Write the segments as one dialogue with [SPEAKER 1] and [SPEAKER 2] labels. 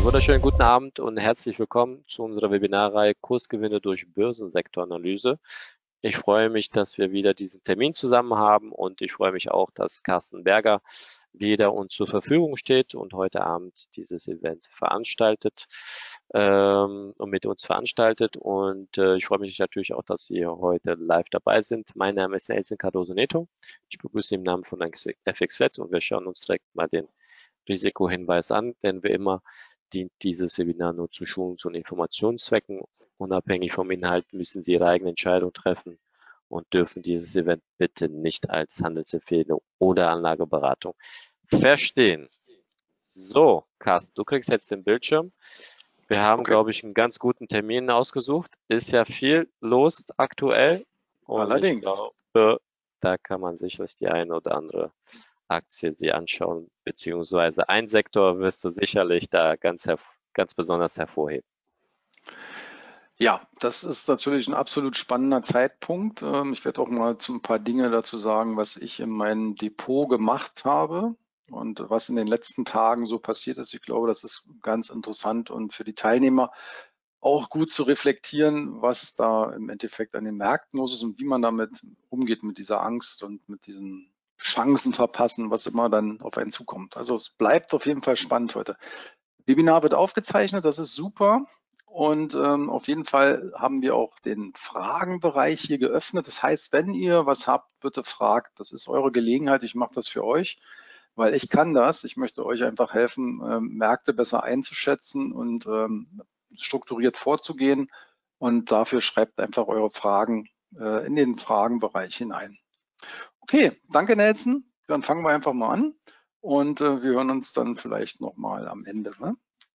[SPEAKER 1] Wunderschönen guten Abend und herzlich willkommen zu unserer Webinarreihe Kursgewinne durch Börsensektoranalyse. Ich freue mich, dass wir wieder diesen Termin zusammen haben und ich freue mich auch, dass Carsten Berger wieder uns zur Verfügung steht und heute Abend dieses Event veranstaltet und mit uns veranstaltet. Und ich freue mich natürlich auch, dass Sie heute live dabei sind. Mein Name ist Nelson Cardoso Neto. Ich begrüße Sie im Namen von FXFlat und wir schauen uns direkt mal den Risikohinweis an, denn wie immer dient dieses Webinar nur zu Schulungs- und Informationszwecken. Unabhängig vom Inhalt müssen Sie Ihre eigene Entscheidung treffen und dürfen dieses Event bitte nicht als Handelsempfehlung oder Anlageberatung verstehen. So, Carsten, du kriegst jetzt den Bildschirm. Wir haben, glaube ich, einen ganz guten Termin ausgesucht. Ist ja viel los aktuell. Und
[SPEAKER 2] Allerdings.
[SPEAKER 1] Ich glaube, da kann man sicherlich die eine oder andere Aktie sie anschauen, beziehungsweise ein Sektor wirst du sicherlich da ganz besonders hervorheben.
[SPEAKER 2] Ja, das ist natürlich ein absolut spannender Zeitpunkt. Ich werde auch mal zu ein paar Dinge dazu sagen, was ich in meinem Depot gemacht habe und was in den letzten Tagen so passiert ist. Ich glaube, das ist ganz interessant und für die Teilnehmer auch gut zu reflektieren, was da im Endeffekt an den Märkten los ist und wie man damit umgeht, mit dieser Angst und mit diesen Chancen verpassen, was immer dann auf einen zukommt. Also es bleibt auf jeden Fall spannend heute. Webinar wird aufgezeichnet, das ist super. Und auf jeden Fall haben wir auch den Fragenbereich hier geöffnet. Das heißt, wenn ihr was habt, bitte fragt. Das ist eure Gelegenheit. Ich mache das für euch, weil ich kann das. Ich möchte euch einfach helfen, Märkte besser einzuschätzen und strukturiert vorzugehen. Und dafür schreibt einfach eure Fragen in den Fragenbereich hinein. Okay, danke Nelson. Dann fangen wir einfach mal an und wir hören uns dann vielleicht nochmal am Ende. Ne?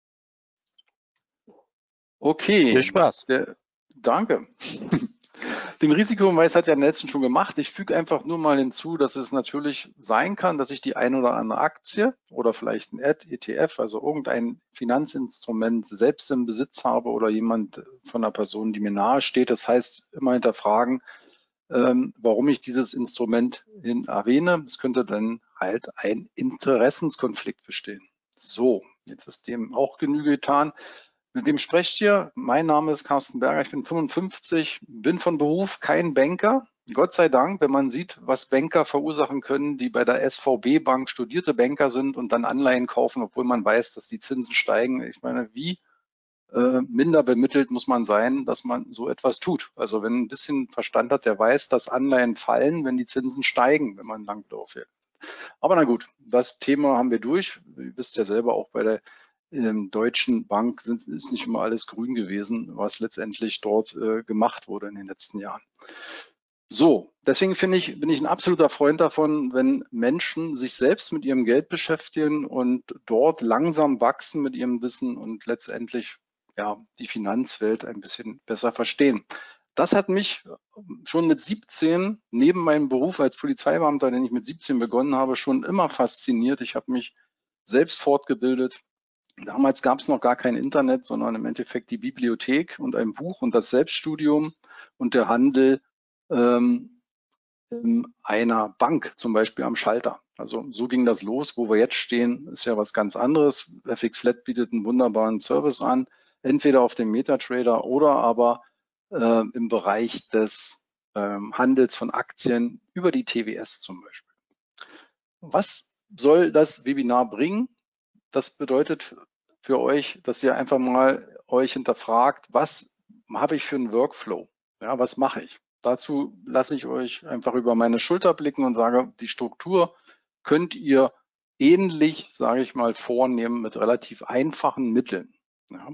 [SPEAKER 2] Okay.
[SPEAKER 1] Viel Spaß.
[SPEAKER 2] Danke. Den Risikohinweis hat ja Nelson schon gemacht. Ich füge einfach nur mal hinzu, dass es natürlich sein kann, dass ich die ein oder andere Aktie oder vielleicht ein ETF, also irgendein Finanzinstrument selbst im Besitz habe oder jemand von einer Person, die mir nahe steht. Das heißt, immer hinterfragen, warum ich dieses Instrument erwähne. Es könnte dann halt ein Interessenskonflikt bestehen. So, jetzt ist dem auch Genüge getan. Mit wem sprecht ihr? Mein Name ist Carsten Berger, ich bin 55, bin von Beruf kein Banker. Gott sei Dank, wenn man sieht, was Banker verursachen können, die bei der SVB Bank studierte Banker sind und dann Anleihen kaufen, obwohl man weiß, dass die Zinsen steigen. Ich meine, wie minder bemittelt muss man sein, dass man so etwas tut. Also wenn ein bisschen Verstand hat, der weiß, dass Anleihen fallen, wenn die Zinsen steigen, wenn man Langlauf hält. Aber na gut, das Thema haben wir durch. Ihr wisst ja selber, auch bei der Deutschen Bank ist nicht immer alles grün gewesen, was letztendlich dort gemacht wurde in den letzten Jahren. So, deswegen bin ich ein absoluter Freund davon, wenn Menschen sich selbst mit ihrem Geld beschäftigen und dort langsam wachsen mit ihrem Wissen und letztendlich ja, die Finanzwelt ein bisschen besser verstehen. Das hat mich schon mit 17, neben meinem Beruf als Polizeibeamter, den ich mit 17 begonnen habe, schon immer fasziniert. Ich habe mich selbst fortgebildet. Damals gab es noch gar kein Internet, sondern im Endeffekt die Bibliothek und ein Buch und das Selbststudium und der Handel in einer Bank, zum Beispiel am Schalter. Also so ging das los. Wo wir jetzt stehen, ist ja was ganz anderes. FXFlat bietet einen wunderbaren Service an, entweder auf dem MetaTrader oder aber im Bereich des Handels von Aktien über die TWS zum Beispiel. Was soll das Webinar bringen? Das bedeutet für euch, dass ihr einfach mal euch hinterfragt, was habe ich für einen Workflow? Ja, was mache ich? Dazu lasse ich euch einfach über meine Schulter blicken und sage, die Struktur könnt ihr ähnlich, sage ich mal, vornehmen mit relativ einfachen Mitteln. Ja.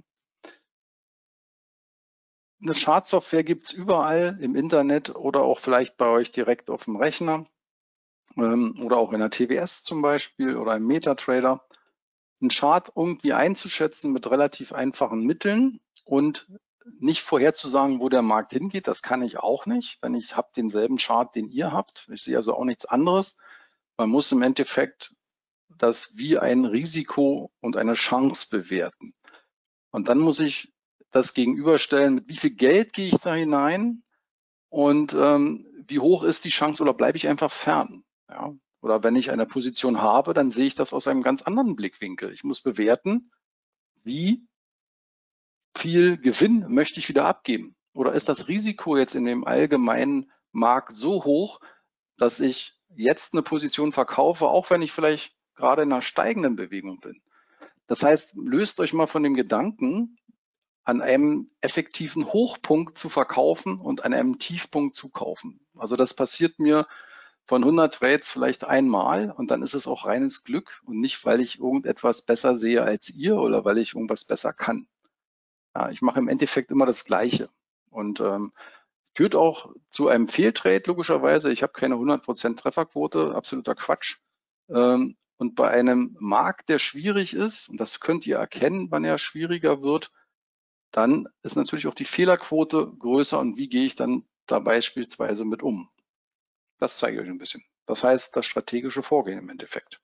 [SPEAKER 2] Eine Chartsoftware gibt es überall im Internet oder auch vielleicht bei euch direkt auf dem Rechner oder auch in der TWS zum Beispiel oder im MetaTrader. Einen Chart irgendwie einzuschätzen mit relativ einfachen Mitteln und nicht vorherzusagen, wo der Markt hingeht. Das kann ich auch nicht, denn ich habe denselben Chart, den ihr habt. Ich sehe also auch nichts anderes. Man muss im Endeffekt das wie ein Risiko und eine Chance bewerten. Und dann muss ich das gegenüberstellen, mit wie viel Geld gehe ich da hinein und wie hoch ist die Chance oder bleibe ich einfach fern. Ja? Oder wenn ich eine Position habe, dann sehe ich das aus einem ganz anderen Blickwinkel. Ich muss bewerten, wie viel Gewinn möchte ich wieder abgeben? Oder ist das Risiko jetzt in dem allgemeinen Markt so hoch, dass ich jetzt eine Position verkaufe, auch wenn ich vielleicht gerade in einer steigenden Bewegung bin? Das heißt, löst euch mal von dem Gedanken, an einem effektiven Hochpunkt zu verkaufen und an einem Tiefpunkt zu kaufen. Also das passiert mir von 100 Trades vielleicht einmal und dann ist es auch reines Glück und nicht, weil ich irgendetwas besser sehe als ihr oder weil ich irgendwas besser kann. Ja, ich mache im Endeffekt immer das Gleiche und führt auch zu einem Fehltrade logischerweise. Ich habe keine 100% Trefferquote, absoluter Quatsch. Und bei einem Markt, der schwierig ist, und das könnt ihr erkennen, wann er schwieriger wird, dann ist natürlich auch die Fehlerquote größer und wie gehe ich dann da beispielsweise mit um. Das zeige ich euch ein bisschen. Das heißt, das strategische Vorgehen im Endeffekt.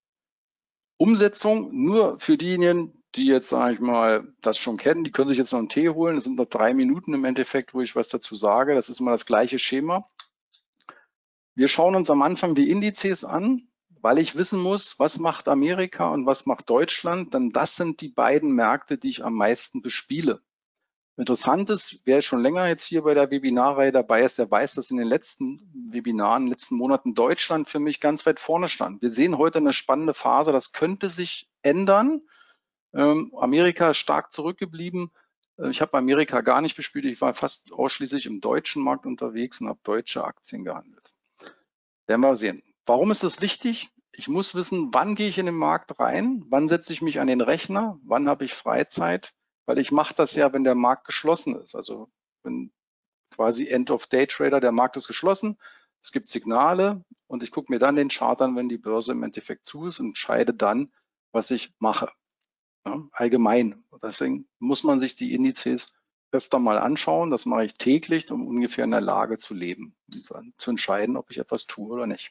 [SPEAKER 2] Umsetzung nur für diejenigen, die jetzt, sage ich mal, das schon kennen, die können sich jetzt noch einen Tee holen. Es sind noch 3 Minuten im Endeffekt, wo ich was dazu sage. Das ist immer das gleiche Schema. Wir schauen uns am Anfang die Indizes an, weil ich wissen muss, was macht Amerika und was macht Deutschland. Denn das sind die beiden Märkte, die ich am meisten bespiele. Interessant ist, wer schon länger jetzt hier bei der Webinarreihe dabei ist, der weiß, dass in den letzten Webinaren, in den letzten Monaten Deutschland für mich ganz weit vorne stand. Wir sehen heute eine spannende Phase, das könnte sich ändern. Amerika ist stark zurückgeblieben. Ich habe Amerika gar nicht bespielt, ich war fast ausschließlich im deutschen Markt unterwegs und habe deutsche Aktien gehandelt. Werden wir sehen. Warum ist das wichtig? Ich muss wissen, wann gehe ich in den Markt rein, wann setze ich mich an den Rechner, wann habe ich Freizeit, weil ich mache das ja, wenn der Markt geschlossen ist. Also wenn quasi End-of-Day-Trader, der Markt ist geschlossen, es gibt Signale und ich gucke mir dann den Chart an, wenn die Börse im Endeffekt zu ist und entscheide dann, was ich mache. Ja, allgemein. Deswegen muss man sich die Indizes öfter mal anschauen. Das mache ich täglich, um ungefähr in der Lage zu leben und zu entscheiden, ob ich etwas tue oder nicht.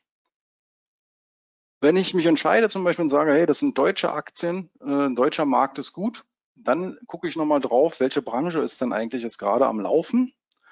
[SPEAKER 2] Wenn ich mich entscheide zum Beispiel und sage, hey, das sind deutsche Aktien, ein deutscher Markt ist gut, dann gucke ich nochmal drauf, welche Branche ist denn eigentlich jetzt gerade am Laufen.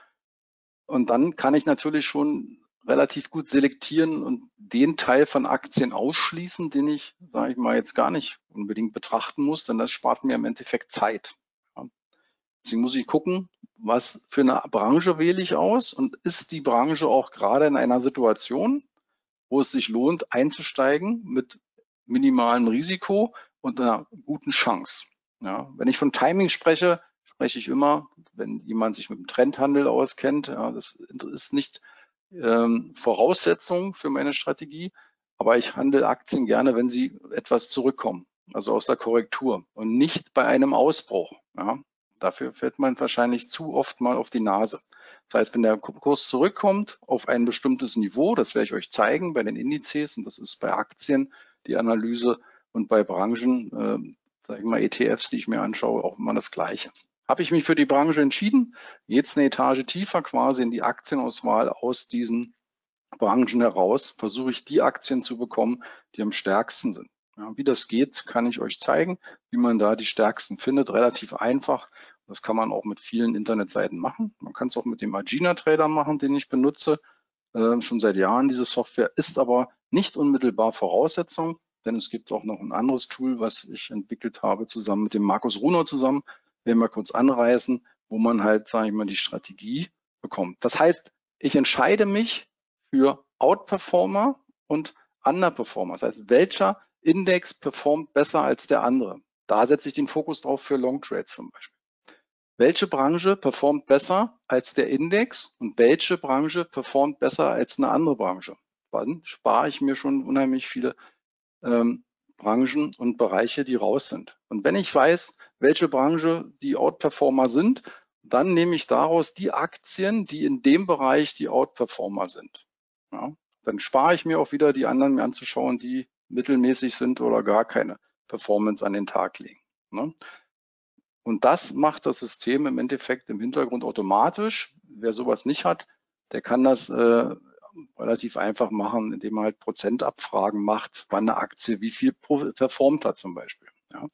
[SPEAKER 2] Und dann kann ich natürlich schon relativ gut selektieren und den Teil von Aktien ausschließen, den ich, sage ich mal, jetzt gar nicht unbedingt betrachten muss, denn das spart mir im Endeffekt Zeit. Ja. Deswegen muss ich gucken, was für eine Branche wähle ich aus und ist die Branche auch gerade in einer Situation, wo es sich lohnt, einzusteigen mit minimalem Risiko und einer guten Chance. Ja, wenn ich von Timing spreche, spreche ich immer, wenn jemand sich mit dem Trendhandel auskennt, ja, das ist nicht Voraussetzung für meine Strategie, aber ich handle Aktien gerne, wenn sie etwas zurückkommen, also aus der Korrektur und nicht bei einem Ausbruch. Ja. Dafür fällt man wahrscheinlich zu oft mal auf die Nase. Das heißt, wenn der Kurs zurückkommt auf ein bestimmtes Niveau, das werde ich euch zeigen bei den Indizes, und das ist bei Aktien die Analyse und bei Branchen, sage ich mal ETFs, die ich mir anschaue, auch immer das Gleiche. Habe ich mich für die Branche entschieden, jetzt eine Etage tiefer quasi in die Aktienauswahl aus diesen Branchen heraus, versuche ich die Aktien zu bekommen, die am stärksten sind. Ja, wie das geht, kann ich euch zeigen, wie man da die stärksten findet, relativ einfach. Das kann man auch mit vielen Internetseiten machen. Man kann es auch mit dem Agena Trader machen, den ich benutze, schon seit Jahren. Diese Software ist aber nicht unmittelbar Voraussetzung, denn es gibt auch noch ein anderes Tool, was ich entwickelt habe, zusammen mit dem Markus Runer zusammen, werden wir kurz anreißen, wo man halt, sage ich mal, die Strategie bekommt. Das heißt, ich entscheide mich für Outperformer und Underperformer. Das heißt, welcher Index performt besser als der andere? Da setze ich den Fokus drauf für Long Trades zum Beispiel. Welche Branche performt besser als der Index und welche Branche performt besser als eine andere Branche? Dann spare ich mir schon unheimlich viele Branchen und Bereiche, die raus sind. Und wenn ich weiß, welche Branche die Outperformer sind, dann nehme ich daraus die Aktien, die in dem Bereich die Outperformer sind. Ja, dann spare ich mir auch wieder die anderen mir anzuschauen, die mittelmäßig sind oder gar keine Performance an den Tag legen. Ne? Und das macht das System im Endeffekt im Hintergrund automatisch. Wer sowas nicht hat, der kann das relativ einfach machen, indem er halt Prozentabfragen macht, wann eine Aktie wie viel performt hat zum Beispiel. Ja.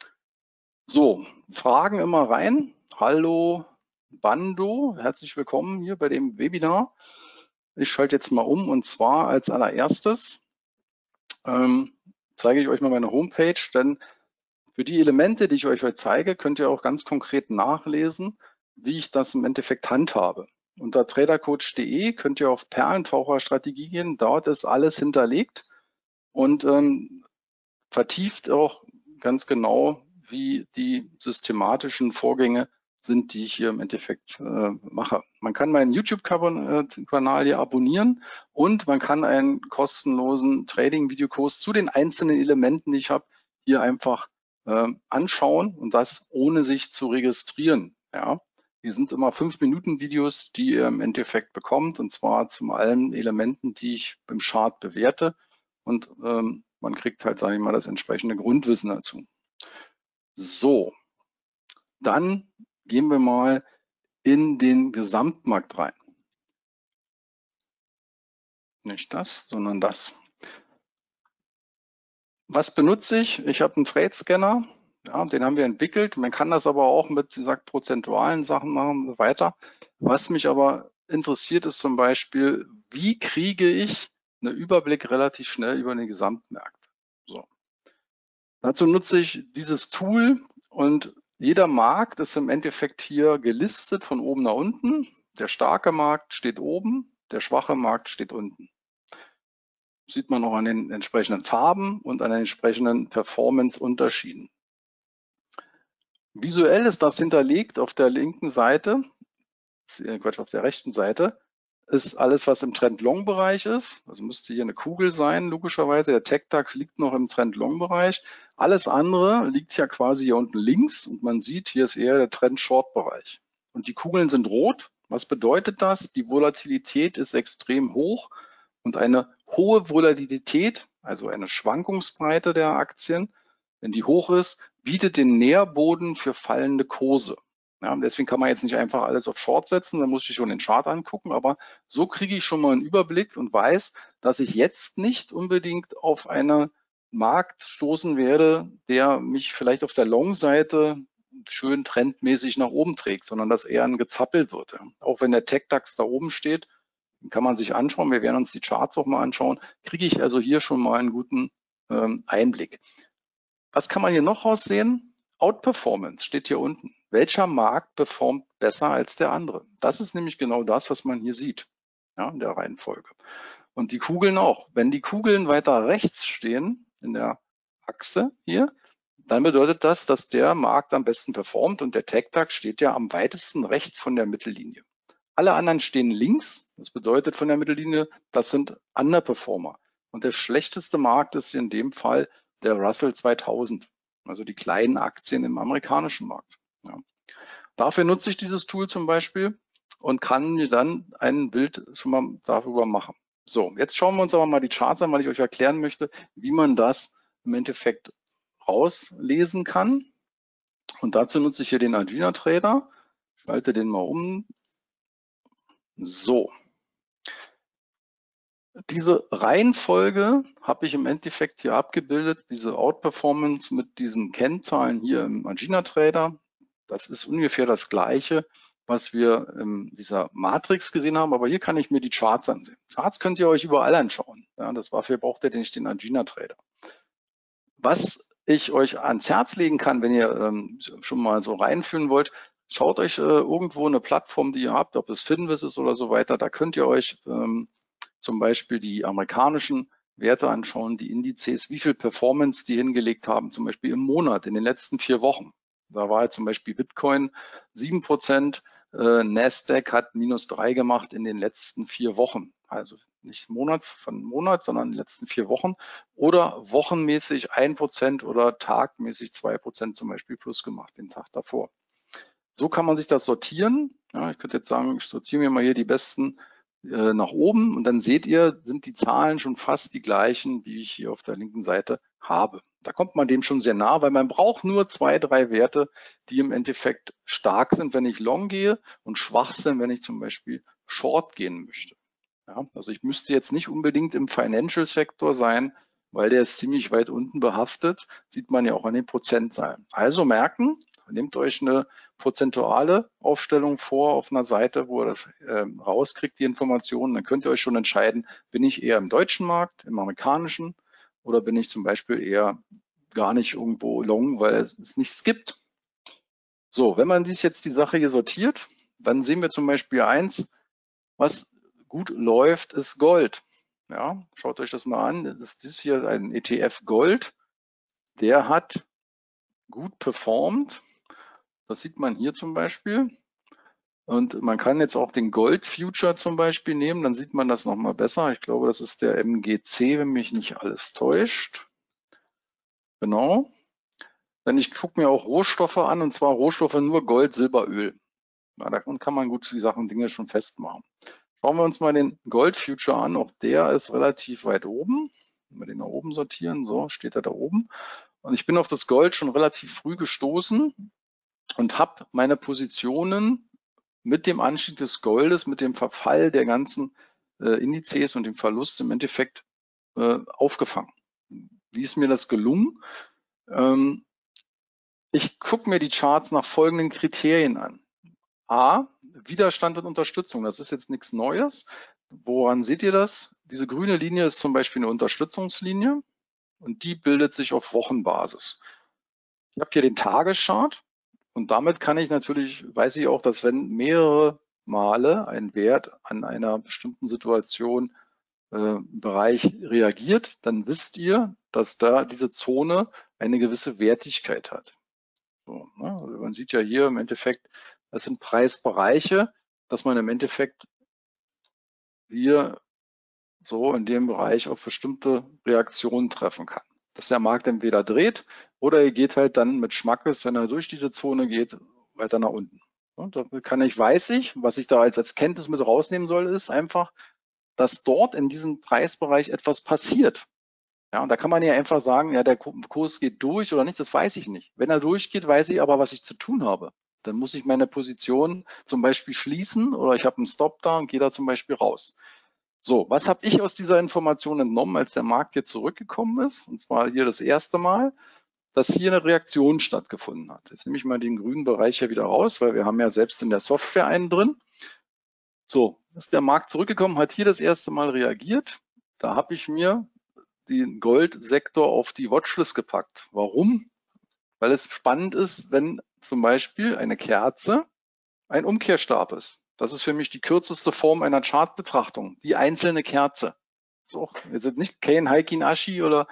[SPEAKER 2] So, Fragen immer rein. Hallo Bando, herzlich willkommen hier bei dem Webinar. Ich schalte jetzt mal um und zwar als allererstes zeige ich euch mal meine Homepage, denn Für die Elemente, die ich euch heute zeige, könnt ihr auch ganz konkret nachlesen, wie ich das im Endeffekt handhabe. Unter tradercoach.de könnt ihr auf Perlentaucherstrategie gehen. Dort ist alles hinterlegt und vertieft auch ganz genau, wie die systematischen Vorgänge sind, die ich hier im Endeffekt mache. Man kann meinen YouTube-Kanal hier abonnieren und man kann einen kostenlosen Trading-Videokurs zu den einzelnen Elementen, die ich habe, hier einfach anschauen und das ohne sich zu registrieren. Ja. Hier sind immer 5-Minuten-Videos, die ihr im Endeffekt bekommt, und zwar zu allen Elementen, die ich im Chart bewerte. Und man kriegt halt, sage ich mal, das entsprechende Grundwissen dazu. So, dann gehen wir mal in den Gesamtmarkt rein. Nicht das, sondern das. Was benutze ich? Ich habe einen Trade-Scanner, ja, den haben wir entwickelt. Man kann das aber auch mit, wie gesagt, prozentualen Sachen machen und so weiter. Was mich aber interessiert, ist zum Beispiel, wie kriege ich einen Überblick relativ schnell über den Gesamtmarkt? So. Dazu nutze ich dieses Tool und jeder Markt ist im Endeffekt hier gelistet von oben nach unten. Der starke Markt steht oben, der schwache Markt steht unten. Sieht man auch an den entsprechenden Farben und an den entsprechenden Performance-Unterschieden. Visuell ist das hinterlegt auf der linken Seite, auf der rechten Seite, ist alles, was im Trend-Long-Bereich ist. Also müsste hier eine Kugel sein, logischerweise. Der TechDAX liegt noch im Trend-Long-Bereich. Alles andere liegt ja quasi hier unten links und man sieht, hier ist eher der Trend-Short-Bereich. Und die Kugeln sind rot. Was bedeutet das? Die Volatilität ist extrem hoch und eine hohe Volatilität, also eine Schwankungsbreite der Aktien, wenn die hoch ist, bietet den Nährboden für fallende Kurse. Ja, deswegen kann man jetzt nicht einfach alles auf Short setzen, da muss ich schon den Chart angucken, aber so kriege ich schon mal einen Überblick und weiß, dass ich jetzt nicht unbedingt auf einen Markt stoßen werde, der mich vielleicht auf der Long-Seite schön trendmäßig nach oben trägt, sondern dass eher ein Gezappel wird. Auch wenn der TechDAX da oben steht, kann man sich anschauen, wir werden uns die Charts auch mal anschauen, kriege ich also hier schon mal einen guten Einblick. Was kann man hier noch raussehen? Outperformance steht hier unten. Welcher Markt performt besser als der andere? Das ist nämlich genau das, was man hier sieht, ja, in der Reihenfolge. Und die Kugeln auch. Wenn die Kugeln weiter rechts stehen in der Achse hier, dann bedeutet das, dass der Markt am besten performt und der TechDAX steht ja am weitesten rechts von der Mittellinie. Alle anderen stehen links. Das bedeutet von der Mittellinie, das sind Underperformer. Und der schlechteste Markt ist in dem Fall der Russell 2000, also die kleinen Aktien im amerikanischen Markt. Ja. Dafür nutze ich dieses Tool zum Beispiel und kann mir dann ein Bild schon mal darüber machen. So, jetzt schauen wir uns aber mal die Charts an, weil ich euch erklären möchte, wie man das im Endeffekt rauslesen kann. Und dazu nutze ich hier den Arjuna Trader. Ich schalte den mal um. So. Diese Reihenfolge habe ich im Endeffekt hier abgebildet, diese Outperformance mit diesen Kennzahlen hier im Arjuna Trader. Das ist ungefähr das Gleiche, was wir in dieser Matrix gesehen haben, aber hier kann ich mir die Charts ansehen. Charts könnt ihr euch überall anschauen. Ja, dafür braucht ihr nicht den Arjuna Trader. Was ich euch ans Herz legen kann, wenn ihr schon mal so reinfühlen wollt, schaut euch irgendwo eine Plattform, die ihr habt, ob es Finviz ist oder so weiter, da könnt ihr euch zum Beispiel die amerikanischen Werte anschauen, die Indizes, wie viel Performance die hingelegt haben, zum Beispiel im Monat, in den letzten 4 Wochen. Da war jetzt zum Beispiel Bitcoin 7%, Nasdaq hat -3 gemacht in den letzten 4 Wochen. Also nicht von Monat, sondern in den letzten 4 Wochen. Oder wochenmäßig 1% oder tagmäßig 2% zum Beispiel plus gemacht, den Tag davor. So kann man sich das sortieren. Ja, ich könnte jetzt sagen, ich sortiere mir mal hier die besten nach oben und dann seht ihr, sind die Zahlen schon fast die gleichen, wie ich hier auf der linken Seite habe. Da kommt man dem schon sehr nah, weil man braucht nur 2, 3 Werte, die im Endeffekt stark sind, wenn ich Long gehe und schwach sind, wenn ich zum Beispiel Short gehen möchte. Ja, also ich müsste jetzt nicht unbedingt im Financial-Sektor sein, weil der ist ziemlich weit unten behaftet, sieht man ja auch an den Prozentzahlen. Also merken, nehmt euch eine prozentuale Aufstellung vor auf einer Seite, wo ihr das rauskriegt, die Informationen. Dann könnt ihr euch schon entscheiden, bin ich eher im deutschen Markt, im amerikanischen oder bin ich zum Beispiel eher gar nicht irgendwo long, weil es nichts gibt. So, wenn man sich jetzt die Sache hier sortiert, dann sehen wir zum Beispiel eins, was gut läuft, ist Gold. Ja, schaut euch das mal an. Das ist hier ein ETF Gold. Der hat gut performt. Das sieht man hier zum Beispiel. Und man kann jetzt auch den Gold Future zum Beispiel nehmen, dann sieht man das nochmal besser. Ich glaube, das ist der MGC, wenn mich nicht alles täuscht. Genau. Denn ich gucke mir auch Rohstoffe an, und zwar Rohstoffe nur Gold, Silber, Öl. Ja, da kann man gut die Sachen, Dinge schon festmachen. Schauen wir uns mal den Gold Future an. Auch der ist relativ weit oben. Wenn wir den nach oben sortieren, so steht er da oben. Und ich bin auf das Gold schon relativ früh gestoßen und habe meine Positionen mit dem Anstieg des Goldes, mit dem Verfall der ganzen Indizes und dem Verlust im Endeffekt aufgefangen. Wie ist mir das gelungen? Ich gucke mir die Charts nach folgenden Kriterien an. A, Widerstand und Unterstützung. Das ist jetzt nichts Neues. Woran seht ihr das? Diese grüne Linie ist zum Beispiel eine Unterstützungslinie und die bildet sich auf Wochenbasis. Ich habe hier den Tageschart und damit kann ich natürlich, weiß ich auch, dass wenn mehrere Male ein Wert an einer bestimmten Situation Bereich reagiert, dann wisst ihr, dass da diese Zone eine gewisse Wertigkeit hat. So, ne? Also man sieht ja hier im Endeffekt, das sind Preisbereiche, dass man im Endeffekt hier so in dem Bereich auf bestimmte Reaktionen treffen kann. Dass der Markt entweder dreht oder er geht halt dann mit Schmackes, wenn er durch diese Zone geht, weiter nach unten. Und da weiß ich, was ich da als Kenntnis mit rausnehmen soll, ist einfach, dass dort in diesem Preisbereich etwas passiert. Ja, und da kann man ja einfach sagen, ja, der Kurs geht durch oder nicht, das weiß ich nicht. Wenn er durchgeht, weiß ich aber, was ich zu tun habe. Dann muss ich meine Position zum Beispiel schließen oder ich habe einen Stop da und gehe da zum Beispiel raus. So, was habe ich aus dieser Information entnommen, als der Markt hier zurückgekommen ist? Und zwar hier das erste Mal, dass hier eine Reaktion stattgefunden hat. Jetzt nehme ich mal den grünen Bereich hier wieder raus, weil wir haben ja selbst in der Software einen drin. So, ist der Markt zurückgekommen, hat hier das erste Mal reagiert. Da habe ich mir den Goldsektor auf die Watchlist gepackt. Warum? Weil es spannend ist, wenn zum Beispiel eine Kerze ein Umkehrstab ist. Das ist für mich die kürzeste Form einer Chartbetrachtung, die einzelne Kerze. So, jetzt nicht kein Heikin Ashi oder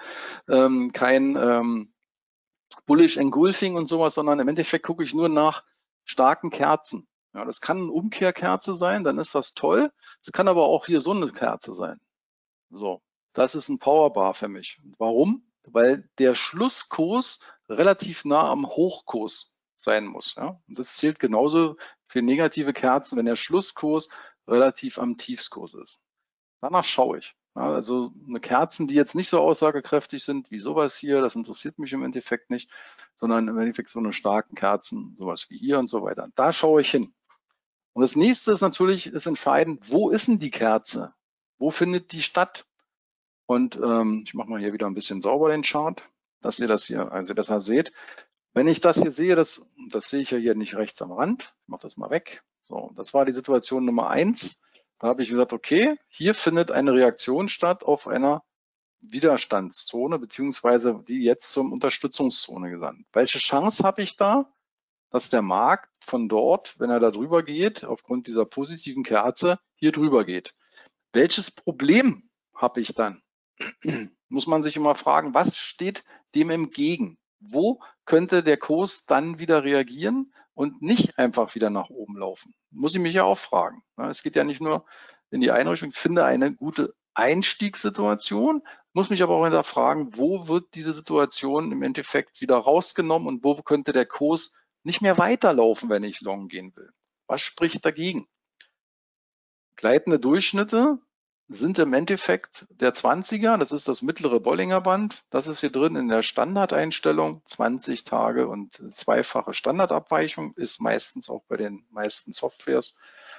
[SPEAKER 2] kein Bullish Engulfing und sowas, sondern im Endeffekt gucke ich nur nach starken Kerzen. Ja, das kann eine Umkehrkerze sein, dann ist das toll. Es kann aber auch hier so eine Kerze sein. So, das ist ein Powerbar für mich. Warum? Weil der Schlusskurs relativ nah am Hochkurs sein muss. Ja? Und das zählt genauso für negative Kerzen, wenn der Schlusskurs relativ am Tiefskurs ist. Danach schaue ich. Ja, also eine Kerzen, die jetzt nicht so aussagekräftig sind wie sowas hier, das interessiert mich im Endeffekt nicht, sondern im Endeffekt so eine starken Kerzen, sowas wie hier und so weiter. Da schaue ich hin. Und das nächste ist natürlich, ist entscheidend, wo ist denn die Kerze? Wo findet die statt? Und ich mache mal hier wieder ein bisschen sauber den Chart, dass ihr das hier also besser seht. Wenn ich das hier sehe, das sehe ich ja hier nicht rechts am Rand. Ich mache das mal weg. So, das war die Situation Nummer 1. Da habe ich gesagt, okay, hier findet eine Reaktion statt auf einer Widerstandszone, beziehungsweise die jetzt zum Unterstützungszone gesandt. Welche Chance habe ich da, dass der Markt von dort, wenn er da drüber geht, aufgrund dieser positiven Kerze, hier drüber geht? Welches Problem habe ich dann? Muss man sich immer fragen, was steht dem entgegen? Wo könnte der Kurs dann wieder reagieren und nicht einfach wieder nach oben laufen? Muss ich mich ja auch fragen. Es geht ja nicht nur in die eine Richtung, ich finde eine gute Einstiegssituation, muss mich aber auch hinterfragen, wo wird diese Situation im Endeffekt wieder rausgenommen und wo könnte der Kurs nicht mehr weiterlaufen, wenn ich long gehen will? Was spricht dagegen? Gleitende Durchschnitte sind im Endeffekt der 20er, das ist das mittlere Bollinger Band. Das ist hier drin in der Standardeinstellung, 20 Tage und zweifache Standardabweichung ist meistens auch bei den meisten Softwares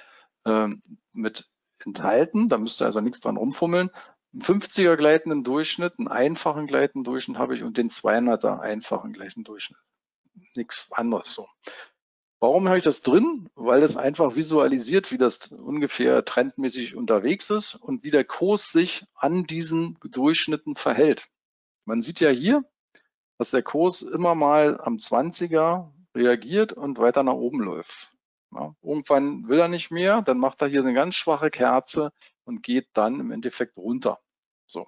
[SPEAKER 2] mit enthalten. Da müsst ihr also nichts dran rumfummeln. Einen 50er gleitenden Durchschnitt, einen einfachen gleitenden Durchschnitt habe ich und den 200er einfachen gleitenden Durchschnitt. Nichts anderes so. Warum habe ich das drin? Weil es einfach visualisiert, wie das ungefähr trendmäßig unterwegs ist und wie der Kurs sich an diesen Durchschnitten verhält. Man sieht ja hier, dass der Kurs immer mal am 20er reagiert und weiter nach oben läuft. Ja, irgendwann will er nicht mehr, dann macht er hier eine ganz schwache Kerze und geht dann im Endeffekt runter. So.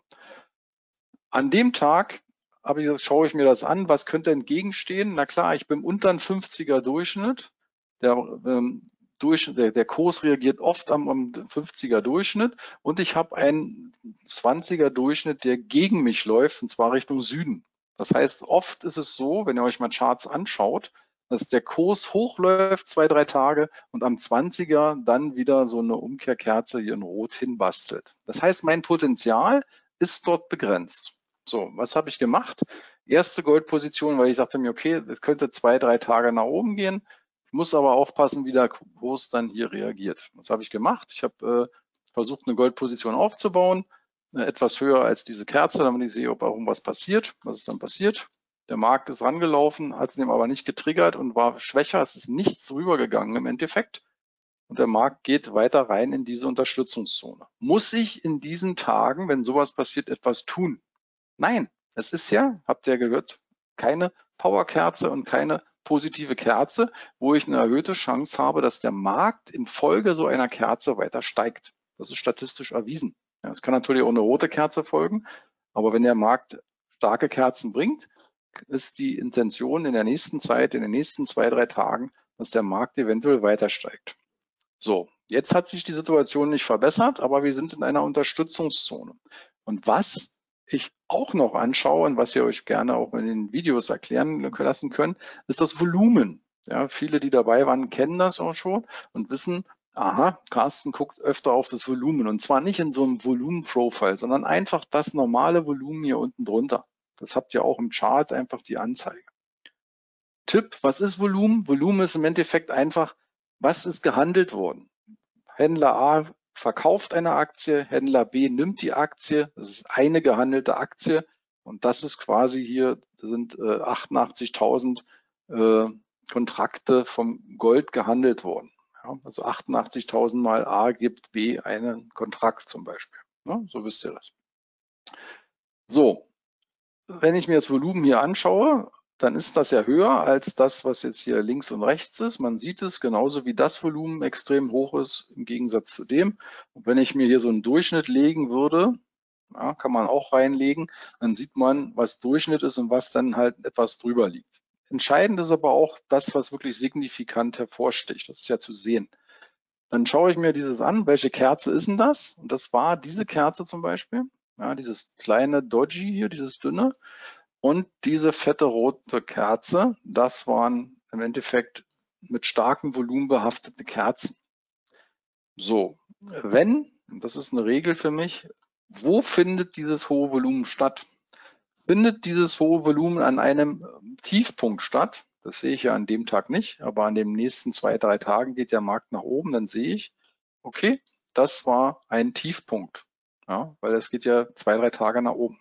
[SPEAKER 2] An dem Tag schaue ich mir das an, was könnte entgegenstehen? Na klar, ich bin unter einem 50er Durchschnitt. Der Kurs reagiert oft am 50er Durchschnitt und ich habe einen 20er Durchschnitt, der gegen mich läuft, und zwar Richtung Süden. Das heißt, oft ist es so, wenn ihr euch mal Charts anschaut, dass der Kurs hochläuft 2, 3 Tage und am 20er dann wieder so eine Umkehrkerze hier in Rot hinbastelt. Das heißt, mein Potenzial ist dort begrenzt. So, was habe ich gemacht? Erste Goldposition, weil ich dachte mir, okay, das könnte 2, 3 Tage nach oben gehen. Ich muss aber aufpassen, wie der Kurs dann hier reagiert. Was habe ich gemacht? Ich habe versucht, eine Goldposition aufzubauen, etwas höher als diese Kerze, damit ich sehe, ob irgendwas passiert. Was ist dann passiert? Der Markt ist rangelaufen, hat es dem aber nicht getriggert und war schwächer. Es ist nichts rübergegangen im Endeffekt. Und der Markt geht weiter rein in diese Unterstützungszone. Muss ich in diesen Tagen, wenn sowas passiert, etwas tun? Nein, es ist ja, habt ihr gehört, keine Powerkerze und keine positive Kerze, wo ich eine erhöhte Chance habe, dass der Markt infolge so einer Kerze weiter steigt. Das ist statistisch erwiesen. Ja, es kann natürlich auch eine rote Kerze folgen, aber wenn der Markt starke Kerzen bringt, ist die Intention in der nächsten Zeit, in den nächsten 2, 3 Tagen, dass der Markt eventuell weiter steigt. So, jetzt hat sich die Situation nicht verbessert, aber wir sind in einer Unterstützungszone. Und was ich auch noch anschaue und was ihr euch gerne auch in den Videos erklären lassen könnt, ist das Volumen. Ja, viele, die dabei waren, kennen das auch schon und wissen, aha, Carsten guckt öfter auf das Volumen und zwar nicht in so einem Volumen-Profile, sondern einfach das normale Volumen hier unten drunter. Das habt ihr auch im Chart, einfach die Anzeige. Tipp, was ist Volumen? Volumen ist im Endeffekt einfach, was ist gehandelt worden? Händler A verkauft eine Aktie, Händler B nimmt die Aktie, das ist eine gehandelte Aktie und das ist quasi hier, das sind 88.000 Kontrakte vom Gold gehandelt worden. Ja, also 88.000 mal A gibt B einen Kontrakt zum Beispiel. Ja, so wisst ihr das. So, wenn ich mir das Volumen hier anschaue, dann ist das ja höher als das, was jetzt hier links und rechts ist. Man sieht es, genauso wie das Volumen extrem hoch ist im Gegensatz zu dem. Und wenn ich mir hier so einen Durchschnitt legen würde, ja, kann man auch reinlegen, dann sieht man, was Durchschnitt ist und was dann halt etwas drüber liegt. Entscheidend ist aber auch das, was wirklich signifikant hervorsticht. Das ist ja zu sehen. Dann schaue ich mir dieses an, welche Kerze ist denn das? Und das war diese Kerze zum Beispiel, ja, dieses kleine Doji hier, dieses dünne. Und diese fette rote Kerze, das waren im Endeffekt mit starkem Volumen behaftete Kerzen. So, wenn, das ist eine Regel für mich, wo findet dieses hohe Volumen statt? Findet dieses hohe Volumen an einem Tiefpunkt statt? Das sehe ich ja an dem Tag nicht, aber an den nächsten 2, 3 Tagen geht der Markt nach oben, dann sehe ich, okay, das war ein Tiefpunkt, ja, weil es geht ja 2, 3 Tage nach oben.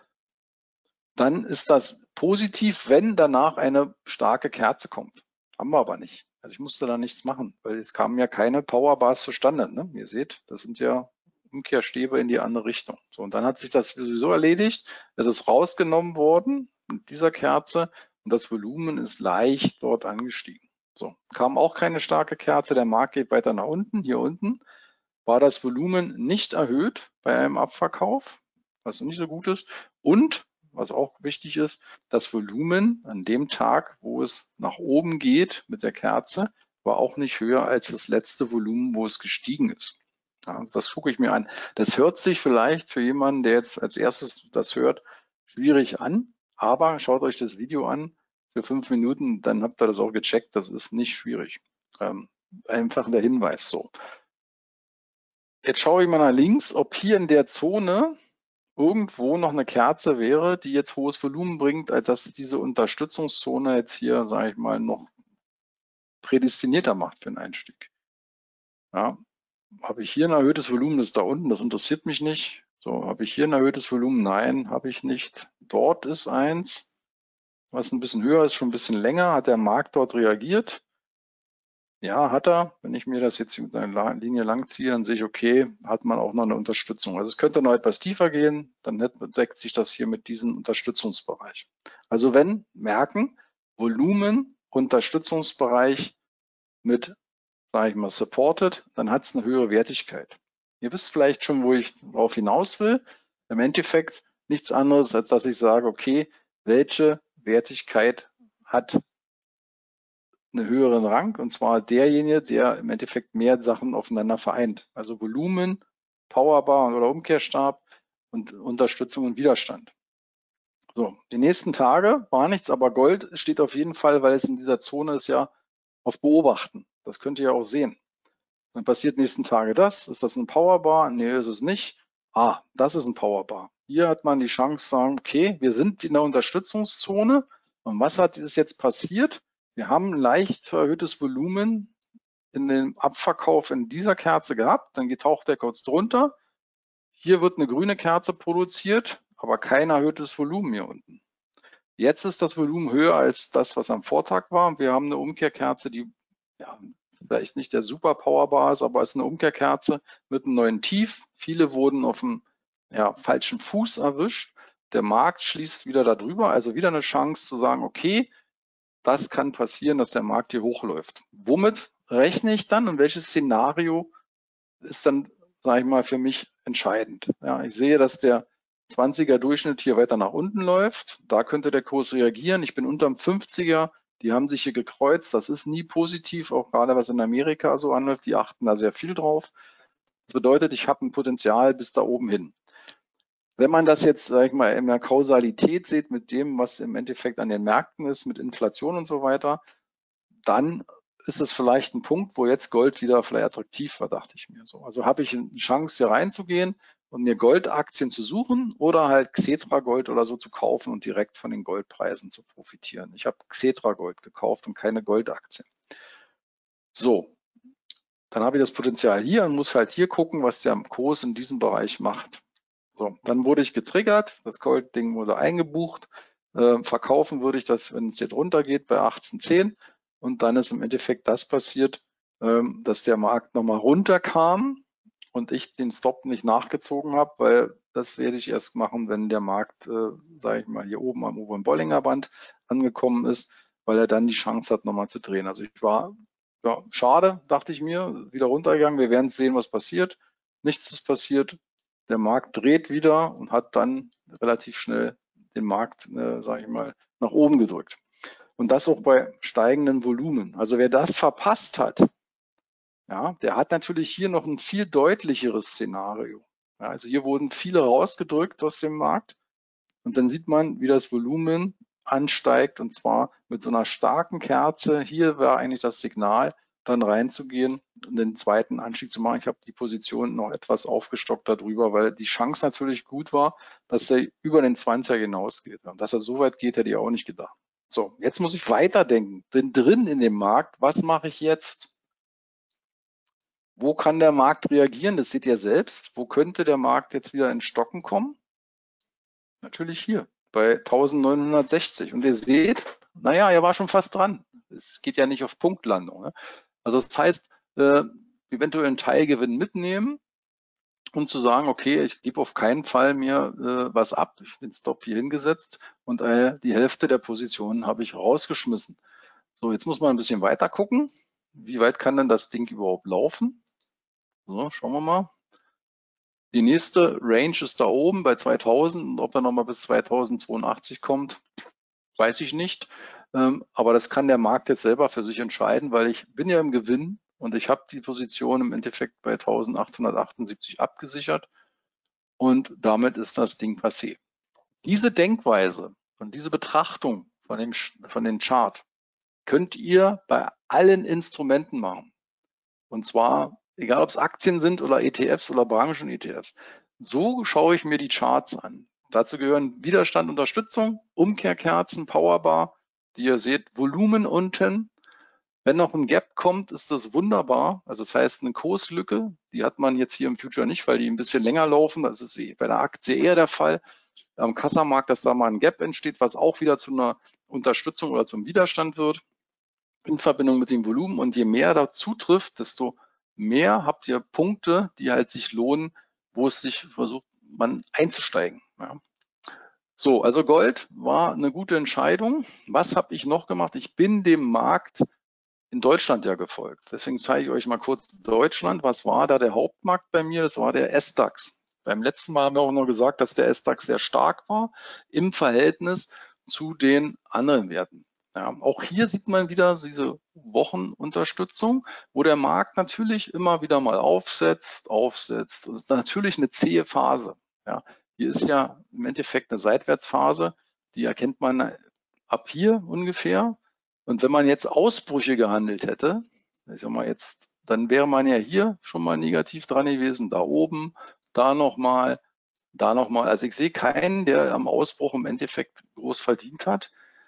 [SPEAKER 2] Dann ist das positiv, wenn danach eine starke Kerze kommt. Haben wir aber nicht. Also ich musste da nichts machen, weil es kamen ja keine Powerbars zustande. Ne? Ihr seht, das sind ja Umkehrstäbe in die andere Richtung. So, und dann hat sich das sowieso erledigt. Es ist rausgenommen worden mit dieser Kerze und das Volumen ist leicht dort angestiegen. So, kam auch keine starke Kerze. Der Markt geht weiter nach unten. Hier unten war das Volumen nicht erhöht bei einem Abverkauf, was nicht so gut ist. Und was auch wichtig ist, das Volumen an dem Tag, wo es nach oben geht mit der Kerze, war auch nicht höher als das letzte Volumen, wo es gestiegen ist. Ja, das gucke ich mir an. Das hört sich vielleicht für jemanden, der jetzt als erstes das hört, schwierig an, aber schaut euch das Video an für 5 Minuten, dann habt ihr das auch gecheckt, das ist nicht schwierig. Einfach der Hinweis so. Jetzt schaue ich mal nach links, ob hier in der Zone irgendwo noch eine Kerze wäre, die jetzt hohes Volumen bringt, als dass diese Unterstützungszone jetzt hier, sage ich mal, noch prädestinierter macht für einen Einstieg. Ja, habe ich hier ein erhöhtes Volumen, das ist da unten, das interessiert mich nicht. So, habe ich hier ein erhöhtes Volumen? Nein, habe ich nicht. Dort ist eins, was ein bisschen höher ist, schon ein bisschen länger, hat der Markt dort reagiert. Ja, hat er. Wenn ich mir das jetzt mit einer Linie lang ziehe, dann sehe ich, okay, hat man auch noch eine Unterstützung. Also es könnte noch etwas tiefer gehen, dann deckt sich das hier mit diesem Unterstützungsbereich. Also wenn, merken, Volumen, Unterstützungsbereich mit, sage ich mal, supported, dann hat es eine höhere Wertigkeit. Ihr wisst vielleicht schon, wo ich darauf hinaus will. Im Endeffekt nichts anderes, als dass ich sage, okay, welche Wertigkeit hat einen höheren Rang, und zwar derjenige, der im Endeffekt mehr Sachen aufeinander vereint. Also Volumen, Powerbar oder Umkehrstab und Unterstützung und Widerstand. So, die nächsten Tage war nichts, aber Gold steht auf jeden Fall, weil es in dieser Zone ist, ja auf Beobachten. Das könnt ihr ja auch sehen. Dann passiert nächsten Tage das. Ist das ein Powerbar? Nee, ist es nicht. Ah, das ist ein Powerbar. Hier hat man die Chance zu sagen, okay, wir sind in der Unterstützungszone. Und was hat jetzt passiert? Wir haben ein leicht erhöhtes Volumen in dem Abverkauf in dieser Kerze gehabt. Dann taucht der kurz drunter. Hier wird eine grüne Kerze produziert, aber kein erhöhtes Volumen hier unten. Jetzt ist das Volumen höher als das, was am Vortag war. Wir haben eine Umkehrkerze, die ja, vielleicht nicht der super Powerbar ist, aber es ist eine Umkehrkerze mit einem neuen Tief. Viele wurden auf dem falschen Fuß erwischt. Der Markt schließt wieder darüber, also wieder eine Chance zu sagen, okay, das kann passieren, dass der Markt hier hochläuft. Womit rechne ich dann und welches Szenario ist dann, sage ich mal, für mich entscheidend? Ja, ich sehe, dass der 20er Durchschnitt hier weiter nach unten läuft. Da könnte der Kurs reagieren. Ich bin unterm 50er. Die haben sich hier gekreuzt. Das ist nie positiv, auch gerade was in Amerika so anläuft. Die achten da sehr viel drauf. Das bedeutet, ich habe ein Potenzial bis da oben hin. Wenn man das jetzt, sag ich mal, in der Kausalität sieht mit dem, was im Endeffekt an den Märkten ist, mit Inflation und so weiter, dann ist es vielleicht ein Punkt, wo jetzt Gold wieder vielleicht attraktiv war, dachte ich mir so. Also habe ich eine Chance, hier reinzugehen und mir Goldaktien zu suchen oder halt Xetra Gold oder so zu kaufen und direkt von den Goldpreisen zu profitieren. Ich habe Xetra Gold gekauft und keine Goldaktien. So, dann habe ich das Potenzial hier und muss halt hier gucken, was der Kurs in diesem Bereich macht. So, dann wurde ich getriggert, das Goldding wurde eingebucht. Verkaufen würde ich das, wenn es jetzt runtergeht, bei 18,10. Und dann ist im Endeffekt das passiert, dass der Markt nochmal runterkam und ich den Stop nicht nachgezogen habe, weil das werde ich erst machen, wenn der Markt, sage ich mal, hier oben am oberen Bollinger Band angekommen ist, weil er dann die Chance hat, nochmal zu drehen. Also ich war, ja, schade, dachte ich mir, wieder runtergegangen. Wir werden sehen, was passiert. Nichts ist passiert. Der Markt dreht wieder und hat dann relativ schnell den Markt, sage ich mal, nach oben gedrückt. Und das auch bei steigenden Volumen. Also wer das verpasst hat, ja, der hat natürlich hier noch ein viel deutlicheres Szenario. Ja, also hier wurden viele rausgedrückt aus dem Markt und dann sieht man, wie das Volumen ansteigt und zwar mit so einer starken Kerze. Hier war eigentlich das Signal, dann reinzugehen und den zweiten Anstieg zu machen. Ich habe die Position noch etwas aufgestockt darüber, weil die Chance natürlich gut war, dass er über den 20er hinausgeht. Und dass er so weit geht, hätte ich auch nicht gedacht. So, jetzt muss ich weiterdenken. Bin drin in dem Markt. Was mache ich jetzt? Wo kann der Markt reagieren? Das seht ihr selbst. Wo könnte der Markt jetzt wieder ins Stocken kommen? Natürlich hier bei 1960. Und ihr seht, naja, er war schon fast dran. Es geht ja nicht auf Punktlandung. Ne? Also das heißt, eventuell einen Teilgewinn mitnehmen und zu sagen, okay, ich gebe auf keinen Fall mir was ab. Ich habe den Stop hier hingesetzt und die Hälfte der Positionen habe ich rausgeschmissen. So, jetzt muss man ein bisschen weiter gucken. Wie weit kann denn das Ding überhaupt laufen? So, schauen wir mal. Die nächste Range ist da oben bei 2000 und ob er nochmal bis 2082 kommt, weiß ich nicht. Aber das kann der Markt jetzt selber für sich entscheiden, weil ich bin ja im Gewinn und ich habe die Position im Endeffekt bei 1878 abgesichert und damit ist das Ding passé. Diese Denkweise und diese Betrachtung von dem Chart könnt ihr bei allen Instrumenten machen. Und zwar, egal ob es Aktien sind oder ETFs oder Branchen-ETFs. So schaue ich mir die Charts an. Dazu gehören Widerstand, Unterstützung, Umkehrkerzen, Powerbar, die ihr seht, Volumen unten. Wenn noch ein Gap kommt, ist das wunderbar. Also das heißt, eine Kurslücke, die hat man jetzt hier im Future nicht, weil die ein bisschen länger laufen. Das ist bei der Aktie eher der Fall. Am Kassamarkt, dass da mal ein Gap entsteht, was auch wieder zu einer Unterstützung oder zum Widerstand wird. in Verbindung mit dem Volumen. Und je mehr dazu trifft, desto mehr habt ihr Punkte, die halt sich lohnen, wo es sich versucht, man einzusteigen. Ja. So, also Gold war eine gute Entscheidung. Was habe ich noch gemacht? Ich bin dem Markt in Deutschland ja gefolgt. Deswegen zeige ich euch mal kurz Deutschland. Was war da der Hauptmarkt bei mir? Das war der SDAX. Beim letzten Mal haben wir auch noch gesagt, dass der SDAX sehr stark war im Verhältnis zu den anderen Werten. Ja, auch hier sieht man wieder diese Wochenunterstützung, wo der Markt natürlich immer wieder mal aufsetzt. Das ist natürlich eine zähe Phase. Ja, hier ist ja im Endeffekt eine Seitwärtsphase, die erkennt man ab hier ungefähr. Und wenn man jetzt Ausbrüche gehandelt hätte, ich sag mal jetzt, dann wäre man ja hier schon mal negativ dran gewesen, da oben, da nochmal, da nochmal. Also ich sehe keinen, der am Ausbruch im Endeffekt groß verdient hat.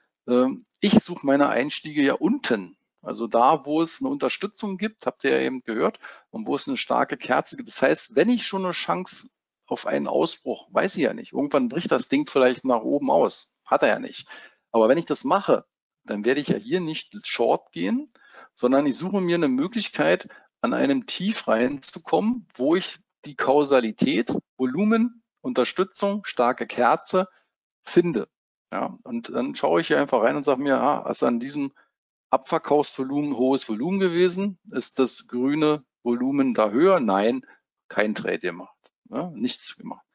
[SPEAKER 2] Ich suche meine Einstiege ja unten. Also da, wo es eine Unterstützung gibt, habt ihr ja eben gehört, und wo es eine starke Kerze gibt. Das heißt, wenn ich schon eine Chance auf einen Ausbruch, weiß ich ja nicht. Irgendwann bricht das Ding vielleicht nach oben aus. Hat er ja nicht. Aber wenn ich das mache, dann werde ich ja hier nicht short gehen, sondern ich suche mir eine Möglichkeit, an einem Tief reinzukommen, wo ich die Kausalität, Volumen, Unterstützung, starke Kerze finde. Ja, und dann schaue ich hier einfach rein und sage mir, ist an diesem Abverkaufsvolumen hohes Volumen gewesen? Ist das grüne Volumen da höher? Nein, kein Trade gemacht. Ja, nichts gemacht.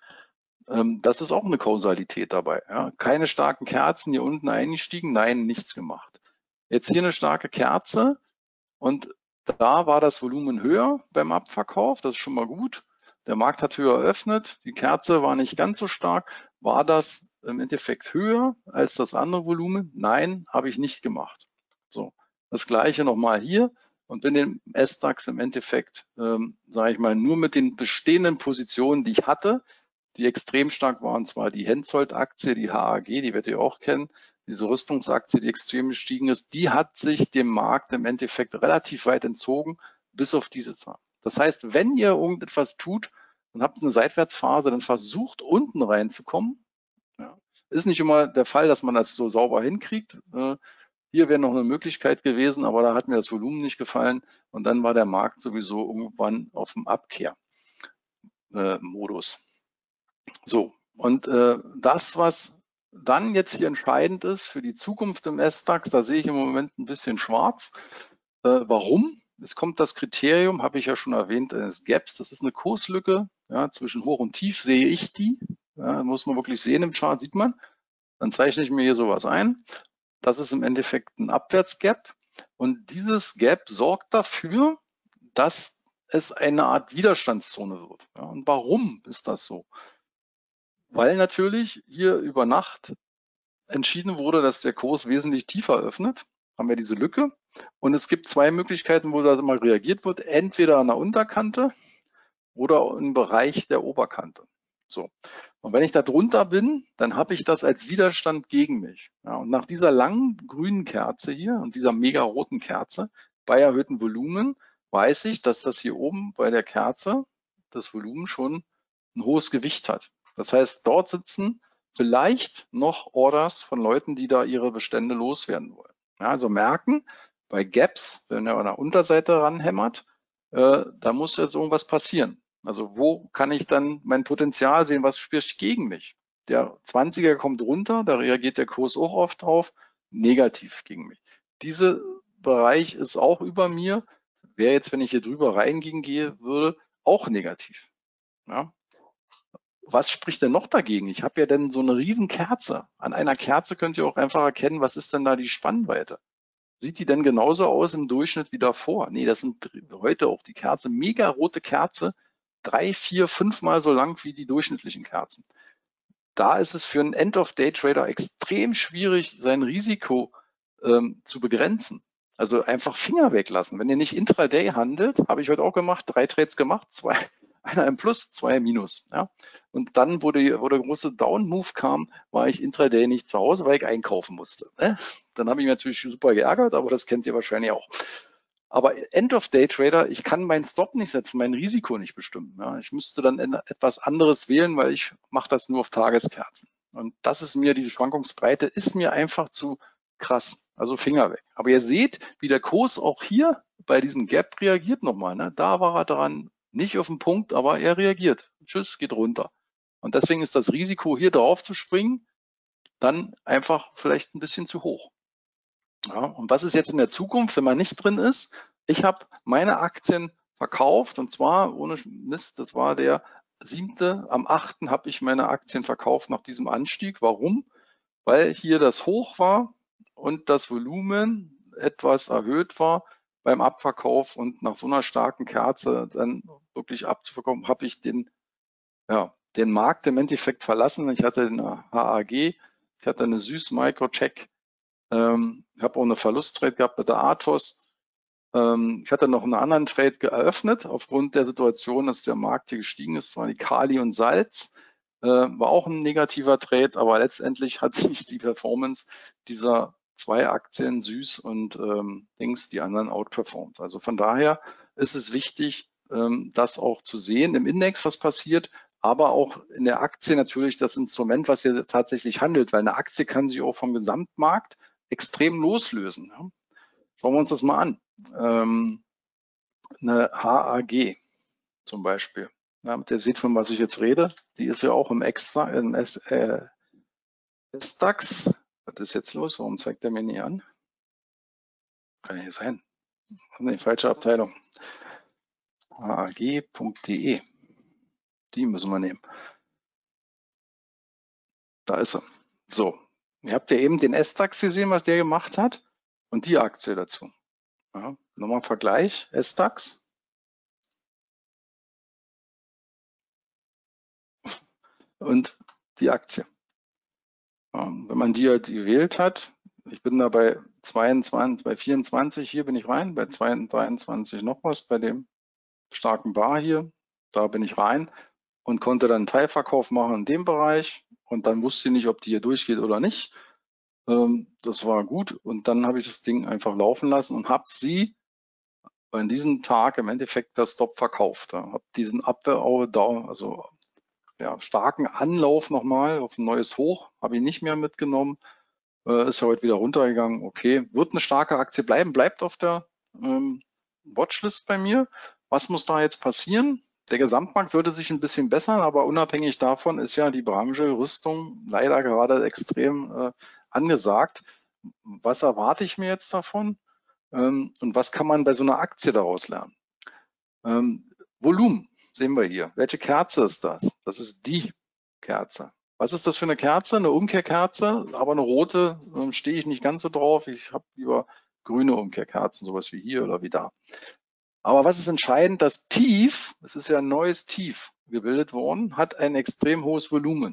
[SPEAKER 2] Das ist auch eine Kausalität dabei. Ja. Keine starken Kerzen hier unten eingestiegen? Nein, nichts gemacht. Jetzt hier eine starke Kerze und da war das Volumen höher beim Abverkauf. Das ist schon mal gut. Der Markt hat höher eröffnet. Die Kerze war nicht ganz so stark. War das im Endeffekt höher als das andere Volumen? Nein, habe ich nicht gemacht. So, das gleiche nochmal hier und bin im SDAX im Endeffekt, sage ich mal, nur mit den bestehenden Positionen, die ich hatte, die extrem stark waren, zwar die Hensoldt-Aktie, die HAG, die werdet ihr auch kennen, diese Rüstungsaktie, die extrem gestiegen ist, die hat sich dem Markt im Endeffekt relativ weit entzogen, bis auf diese Zahl. Das heißt, wenn ihr irgendetwas tut und habt eine Seitwärtsphase, dann versucht unten reinzukommen. Ja. Ist nicht immer der Fall, dass man das so sauber hinkriegt. Hier wäre noch eine Möglichkeit gewesen, aber da hat mir das Volumen nicht gefallen und dann war der Markt sowieso irgendwann auf dem Abkehrmodus. So, und das, was dann jetzt hier entscheidend ist für die Zukunft im SDAX, da sehe ich im Moment ein bisschen schwarz. Warum? Es kommt das Kriterium, habe ich ja schon erwähnt, eines Gaps. Das ist eine Kurslücke, ja, zwischen Hoch und Tief sehe ich die. Ja, muss man wirklich sehen im Chart, sieht man. Dann zeichne ich mir hier sowas ein. Das ist im Endeffekt ein Abwärtsgap. Und dieses Gap sorgt dafür, dass es eine Art Widerstandszone wird. Ja, und warum ist das so? Weil natürlich hier über Nacht entschieden wurde, dass der Kurs wesentlich tiefer öffnet, haben wir diese Lücke. Und es gibt zwei Möglichkeiten, wo da immer reagiert wird. Entweder an der Unterkante oder im Bereich der Oberkante. So. Und wenn ich da drunter bin, dann habe ich das als Widerstand gegen mich. Ja, und nach dieser langen grünen Kerze hier und dieser mega roten Kerze bei erhöhtem Volumen weiß ich, dass das hier oben bei der Kerze das Volumen schon ein hohes Gewicht hat. Das heißt, dort sitzen vielleicht noch Orders von Leuten, die da ihre Bestände loswerden wollen. Ja, also merken, bei Gaps, wenn er an der Unterseite ranhämmert, da muss jetzt irgendwas passieren. Also wo kann ich dann mein Potenzial sehen, was spricht gegen mich? Der 20er kommt runter, da reagiert der Kurs auch oft drauf, negativ gegen mich. Dieser Bereich ist auch über mir, wäre jetzt, wenn ich hier drüber reingehen gehe würde, auch negativ. Ja. Was spricht denn noch dagegen? Ich habe ja dann so eine riesen Kerze. An einer Kerze könnt ihr auch einfach erkennen, was ist denn da die Spannweite? Sieht die denn genauso aus im Durchschnitt wie davor? Nee, das sind heute auch die Kerze, mega rote Kerze, 3, 4, 5 Mal so lang wie die durchschnittlichen Kerzen. Da ist es für einen End-of-Day-Trader extrem schwierig, sein Risiko zu begrenzen. Also einfach Finger weglassen. Wenn ihr nicht intraday handelt, habe ich heute auch gemacht, 3 Trades gemacht, einer im Plus, 2 im Minus. Ja. Und dann, wo der große Down-Move kam, war ich intraday nicht zu Hause, weil ich einkaufen musste. Dann habe ich mich natürlich super geärgert, aber das kennt ihr wahrscheinlich auch. Aber End-of-Day-Trader, ich kann meinen Stop nicht setzen, mein Risiko nicht bestimmen. Ja. Ich müsste dann etwas anderes wählen, weil ich mache das nur auf Tageskerzen. Und das ist mir, diese Schwankungsbreite ist mir einfach zu krass, also Finger weg. Aber ihr seht, wie der Kurs auch hier bei diesem Gap reagiert nochmal. Ne? Da war er dran, nicht auf den Punkt, aber er reagiert. Tschüss, geht runter. Und deswegen ist das Risiko, hier drauf zu springen, dann einfach vielleicht ein bisschen zu hoch. Ja, und was ist jetzt in der Zukunft, wenn man nicht drin ist? Ich habe meine Aktien verkauft und zwar ohne Mist, das war der 7. Am 8. habe ich meine Aktien verkauft nach diesem Anstieg. Warum? Weil hier das Hoch war und das Volumen etwas erhöht war beim Abverkauf und nach so einer starken Kerze dann wirklich abzuverkaufen, habe ich den Markt im Endeffekt verlassen. Ich hatte eine HAG, ich hatte eine Süß Microcheck, ich habe auch eine Verlusttrade gehabt mit der Athos. Ich hatte noch einen anderen Trade geöffnet aufgrund der Situation, dass der Markt hier gestiegen ist. Das war die Kali und Salz. War auch ein negativer Trade, aber letztendlich hat sich die Performance dieser 2 Aktien, Süß und Dings, die anderen outperformed. Also von daher ist es wichtig, das auch zu sehen im Index, was passiert, aber auch in der Aktie natürlich das Instrument, was hier tatsächlich handelt, weil eine Aktie kann sich auch vom Gesamtmarkt extrem loslösen. Ja. Schauen wir uns das mal an. Eine HAG zum Beispiel. Ja, der sieht, von was ich jetzt rede. Die ist ja auch im S-DAX. Was ist jetzt los? Warum zeigt er mir nie an? Kann ja hier sein. Nee, falsche Abteilung. HAG.de. Die müssen wir nehmen. Da ist er. So, ihr habt ja eben den S-DAX gesehen, was der gemacht hat und die Aktie dazu. Ja, nochmal Vergleich, S-DAX. Und die Aktie. Ja, wenn man die halt gewählt hat, ich bin da bei 22, bei 24, hier bin ich rein, bei 23 noch was, bei dem starken Bar hier, da bin ich rein und konnte dann einen Teilverkauf machen in dem Bereich und dann wusste ich nicht, ob die hier durchgeht oder nicht. Das war gut und dann habe ich das Ding einfach laufen lassen und habe sie an diesem Tag im Endeffekt per Stop verkauft. Habe diesen also ja, starken Anlauf nochmal auf ein neues Hoch, habe ich nicht mehr mitgenommen. Ist ja heute wieder runtergegangen. Okay, wird eine starke Aktie bleiben, bleibt auf der Watchlist bei mir. Was muss da jetzt passieren? Der Gesamtmarkt sollte sich ein bisschen bessern, aber unabhängig davon ist ja die Branche Rüstung leider gerade extrem angesagt. Was erwarte ich mir jetzt davon? Und was kann man bei so einer Aktie daraus lernen? Volumen sehen wir hier. Welche Kerze ist das? Das ist die Kerze. Was ist das für eine Kerze? Eine Umkehrkerze, aber eine rote stehe ich nicht ganz so drauf. Ich habe lieber grüne Umkehrkerzen, sowas wie hier oder wie da. Aber was ist entscheidend? Das Tief, es ist ja ein neues Tief gebildet worden, hat ein extrem hohes Volumen.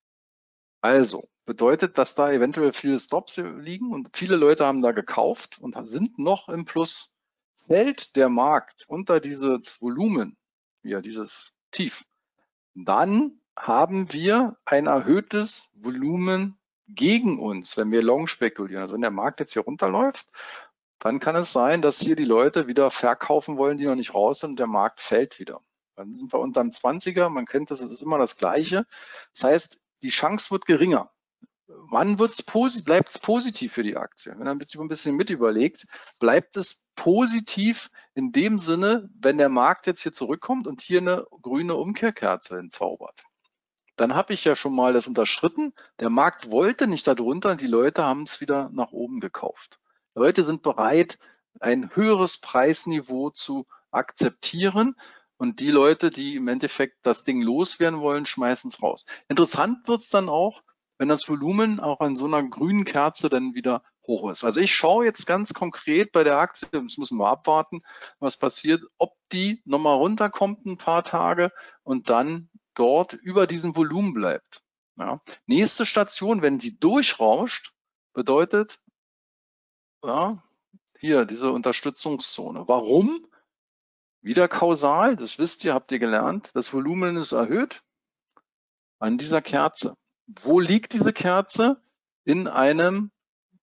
[SPEAKER 2] Also bedeutet, dass da eventuell viele Stops liegen und viele Leute haben da gekauft und sind noch im Plus. Fällt der Markt unter dieses Volumen, ja, dieses Tief, dann haben wir ein erhöhtes Volumen gegen uns, wenn wir long spekulieren. Also wenn der Markt jetzt hier runterläuft, dann kann es sein, dass hier die Leute wieder verkaufen wollen, die noch nicht raus sind und der Markt fällt wieder. Dann sind wir unterm 20er, man kennt das, es ist immer das Gleiche. Das heißt, die Chance wird geringer. Wann bleibt es positiv für die Aktie? Wenn man sich ein bisschen mit überlegt, bleibt es positiv in dem Sinne, wenn der Markt jetzt hier zurückkommt und hier eine grüne Umkehrkerze entzaubert. Dann habe ich ja schon mal das unterschritten. Der Markt wollte nicht darunter und die Leute haben es wieder nach oben gekauft. Leute sind bereit, ein höheres Preisniveau zu akzeptieren. Und die Leute, die im Endeffekt das Ding loswerden wollen, schmeißen es raus. Interessant wird es dann auch, wenn das Volumen auch an so einer grünen Kerze dann wieder hoch ist. Also ich schaue jetzt ganz konkret bei der Aktie, das müssen wir abwarten, was passiert, ob die nochmal runterkommt ein paar Tage und dann dort über diesem Volumen bleibt. Ja. Nächste Station, wenn sie durchrauscht, bedeutet, ja, hier diese Unterstützungszone. Warum? Wieder kausal, das wisst ihr, habt ihr gelernt. Das Volumen ist erhöht an dieser Kerze. Wo liegt diese Kerze? In einem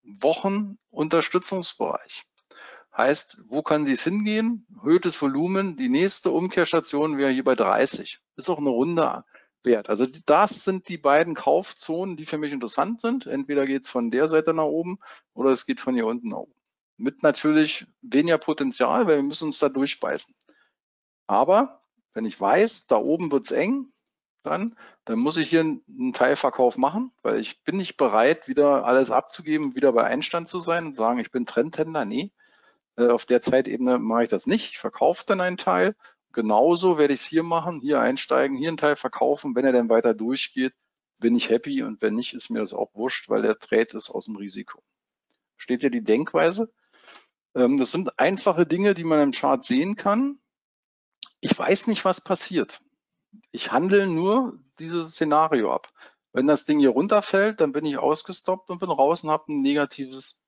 [SPEAKER 2] Wochenunterstützungsbereich. Heißt, wo kann sie es hingehen? Erhöhtes Volumen. Die nächste Umkehrstation wäre hier bei 30. Ist auch eine runde Wert. Also das sind die beiden Kaufzonen, die für mich interessant sind. Entweder geht es von der Seite nach oben oder es geht von hier unten nach oben. Mit natürlich weniger Potenzial, weil wir müssen uns da durchbeißen. Aber wenn ich weiß, da oben wird es eng, dann muss ich hier einen Teilverkauf machen, weil ich bin nicht bereit, wieder alles abzugeben, wieder bei Einstand zu sein und sagen, ich bin Trendhändler. Nee, auf der Zeitebene mache ich das nicht. Ich verkaufe dann einen Teil. Genauso werde ich es hier machen, hier einsteigen, hier einen Teil verkaufen. Wenn er dann weiter durchgeht, bin ich happy und wenn nicht, ist mir das auch wurscht, weil der Trade ist aus dem Risiko. Steht ja die Denkweise. Das sind einfache Dinge, die man im Chart sehen kann. Ich weiß nicht, was passiert. Ich handle nur dieses Szenario ab. Wenn das Ding hier runterfällt, dann bin ich ausgestoppt und bin raus und habe ein negatives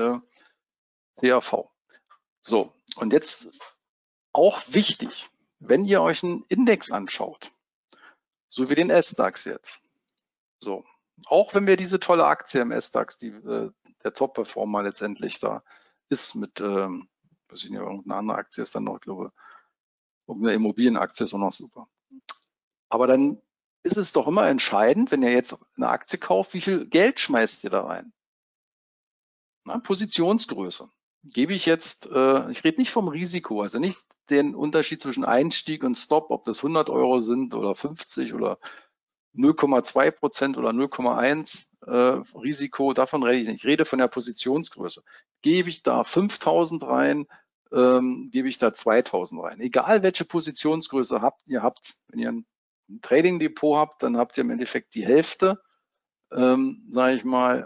[SPEAKER 2] CAV. So, und jetzt auch wichtig, wenn ihr euch einen Index anschaut, so wie den SDAX jetzt. So, auch wenn wir diese tolle Aktie im SDAX, die der Top-Performer letztendlich da ist mit, weiß ich nicht, irgendeine andere Aktie ist dann noch, ich glaube, irgendeine Immobilienaktie ist auch noch super. Aber dann ist es doch immer entscheidend, wenn ihr jetzt eine Aktie kauft, wie viel Geld schmeißt ihr da rein? Na, Positionsgröße. Gebe ich jetzt, ich rede nicht vom Risiko, also nicht den Unterschied zwischen Einstieg und Stop, ob das 100 Euro sind oder 50 oder 0,2% oder 0,1 Risiko, davon rede ich nicht. Ich rede von der Positionsgröße. Gebe ich da 5.000 rein, gebe ich da 2.000 rein. Egal welche Positionsgröße ihr habt, wenn ihr ein Trading Depot habt, dann habt ihr im Endeffekt die Hälfte, sage ich mal,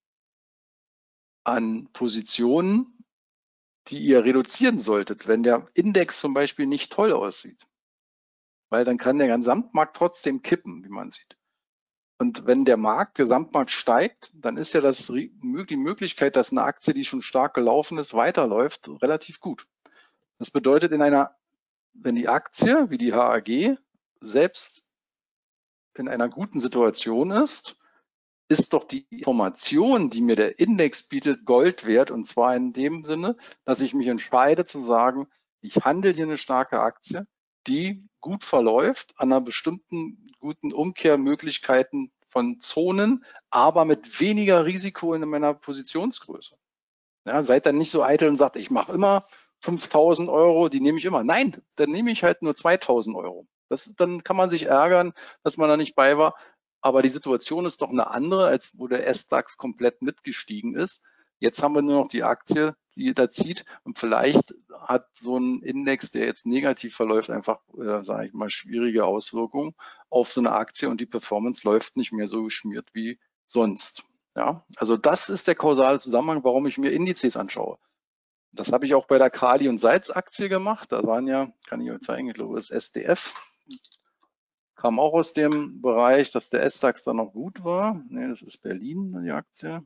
[SPEAKER 2] an Positionen, die ihr reduzieren solltet, wenn der Index zum Beispiel nicht toll aussieht. Weil dann kann der Gesamtmarkt trotzdem kippen, wie man sieht. Und wenn der Gesamtmarkt steigt, dann ist ja die Möglichkeit, dass eine Aktie, die schon stark gelaufen ist, weiterläuft, relativ gut. Das bedeutet, wenn die Aktie, wie die HAG, selbst in einer guten Situation ist doch die Information, die mir der Index bietet, Gold wert. Und zwar in dem Sinne, dass ich mich entscheide zu sagen, ich handle hier eine starke Aktie, die gut verläuft, an einer bestimmten guten Umkehrmöglichkeiten von Zonen, aber mit weniger Risiko in meiner Positionsgröße. Ja, seid dann nicht so eitel und sagt, ich mache immer 5.000 Euro, die nehme ich immer. Nein, dann nehme ich halt nur 2.000 Euro. Dann kann man sich ärgern, dass man da nicht bei war. Aber die Situation ist doch eine andere, als wo der SDAX komplett mitgestiegen ist. Jetzt haben wir nur noch die Aktie, die da zieht. Und vielleicht hat so ein Index, der jetzt negativ verläuft, einfach, sage ich mal, schwierige Auswirkungen auf so eine Aktie und die Performance läuft nicht mehr so geschmiert wie sonst. Ja, also das ist der kausale Zusammenhang, warum ich mir Indizes anschaue. Das habe ich auch bei der Kali- und Salz-Aktie gemacht. Da waren ja, kann ich euch zeigen, ich glaube, das SDF kam auch aus dem Bereich, dass der SDAX da noch gut war. Ne, das ist Berlin, die Aktie.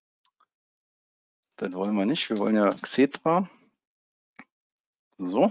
[SPEAKER 2] Das wollen wir nicht. Wir wollen ja Xetra. So.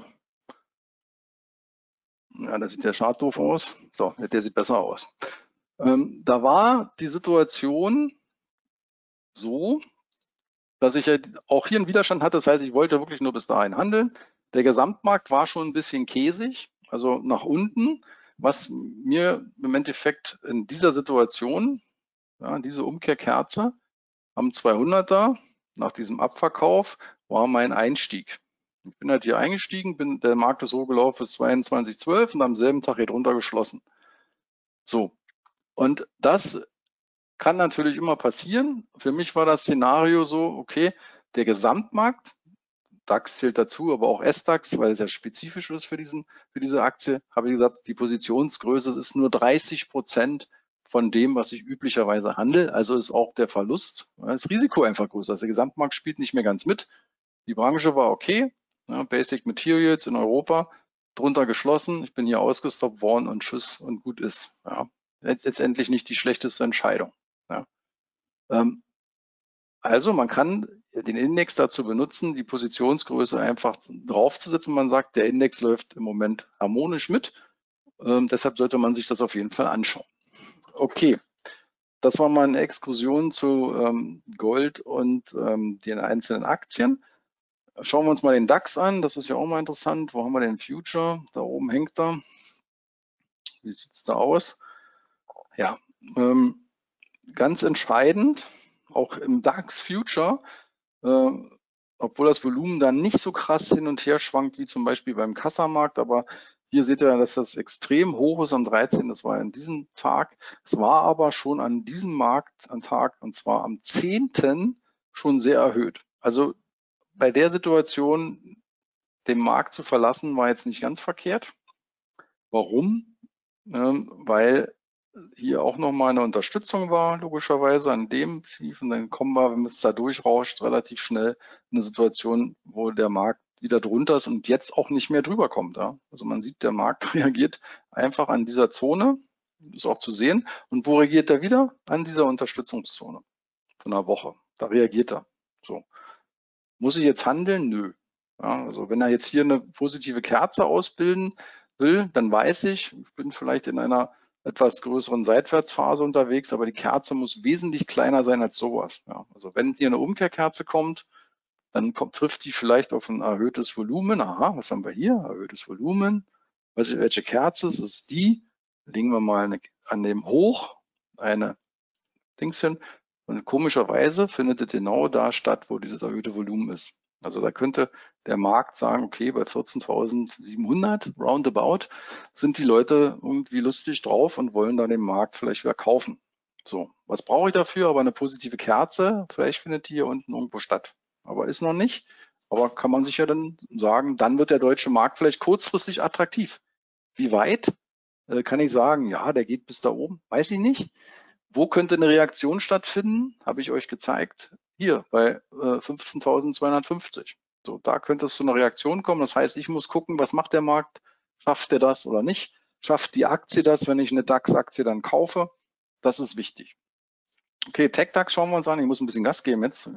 [SPEAKER 2] Ja, da sieht der Chart doof aus. So, der sieht besser aus. Da war die Situation so, dass ich ja auch hier einen Widerstand hatte. Das heißt, ich wollte wirklich nur bis dahin handeln. Der Gesamtmarkt war schon ein bisschen käsig, also nach unten, was mir im Endeffekt in dieser Situation, ja, diese Umkehrkerze am 200er nach diesem Abverkauf war mein Einstieg. Ich bin halt hier eingestiegen, der Markt ist so gelaufen bis 22,12 und am selben Tag hier drunter geschlossen. So, und das kann natürlich immer passieren. Für mich war das Szenario so, okay, der Gesamtmarkt, DAX zählt dazu, aber auch SDAX, weil es ja spezifisch ist für diese Aktie, habe ich gesagt, die Positionsgröße ist nur 30% von dem, was ich üblicherweise handle. Also ist auch der Verlust, das Risiko einfach größer. Also der Gesamtmarkt spielt nicht mehr ganz mit. Die Branche war okay, ja, Basic Materials in Europa, drunter geschlossen. Ich bin hier ausgestoppt worden und tschüss und gut ist. Ja. Letztendlich nicht die schlechteste Entscheidung. Ja. Also man kann den Index dazu benutzen, die Positionsgröße einfach draufzusetzen. Man sagt, der Index läuft im Moment harmonisch mit. Deshalb sollte man sich das auf jeden Fall anschauen. Okay, das war mal eine Exkursion zu Gold und den einzelnen Aktien. Schauen wir uns mal den DAX an. Das ist ja auch mal interessant. Wo haben wir den Future? Da oben hängt er. Wie sieht es da aus? Ja, ganz entscheidend, auch im DAX Future, obwohl das Volumen dann nicht so krass hin und her schwankt wie zum Beispiel beim Kassamarkt, aber hier seht ihr, dass das extrem hoch ist am 13. Das war an diesem Tag. Es war aber schon an diesem Markt am Tag, und zwar am 10. schon sehr erhöht. Also bei der Situation, den Markt zu verlassen, war jetzt nicht ganz verkehrt. Warum? Weil hier auch nochmal eine Unterstützung war, logischerweise an dem Tief. Und dann kommen wir, wenn es da durchrauscht, relativ schnell in eine Situation, wo der Markt wieder drunter ist und jetzt auch nicht mehr drüber kommt. Ja? Also man sieht, der Markt reagiert einfach an dieser Zone, ist auch zu sehen. Und wo reagiert er wieder? An dieser Unterstützungszone von einer Woche. Da reagiert er. So. Muss ich jetzt handeln? Nö. Ja, also wenn er jetzt hier eine positive Kerze ausbilden will, dann weiß ich bin vielleicht in einer etwas größeren Seitwärtsphase unterwegs, aber die Kerze muss wesentlich kleiner sein als sowas. Ja, also wenn hier eine Umkehrkerze kommt, dann trifft die vielleicht auf ein erhöhtes Volumen. Aha, was haben wir hier? Erhöhtes Volumen. Welche Kerze ist es? Die. Legen wir mal an dem Hoch eine Dings hin. Und komischerweise findet es genau da statt, wo dieses erhöhte Volumen ist. Also da könnte der Markt sagen, okay, bei 14.700 roundabout sind die Leute irgendwie lustig drauf und wollen dann den Markt vielleicht wieder kaufen. So, was brauche ich dafür? Aber eine positive Kerze, vielleicht findet die hier unten irgendwo statt. Aber ist noch nicht. Aber kann man sich ja dann sagen, dann wird der deutsche Markt vielleicht kurzfristig attraktiv. Wie weit? Kann ich sagen, ja, der geht bis da oben, weiß ich nicht. Wo könnte eine Reaktion stattfinden? Habe ich euch gezeigt. Hier bei 15.250. So, da könnte es zu einer Reaktion kommen. Das heißt, ich muss gucken, was macht der Markt? Schafft er das oder nicht? Schafft die Aktie das, wenn ich eine DAX-Aktie dann kaufe? Das ist wichtig. Okay, TechDAX schauen wir uns an. Ich muss ein bisschen Gas geben jetzt.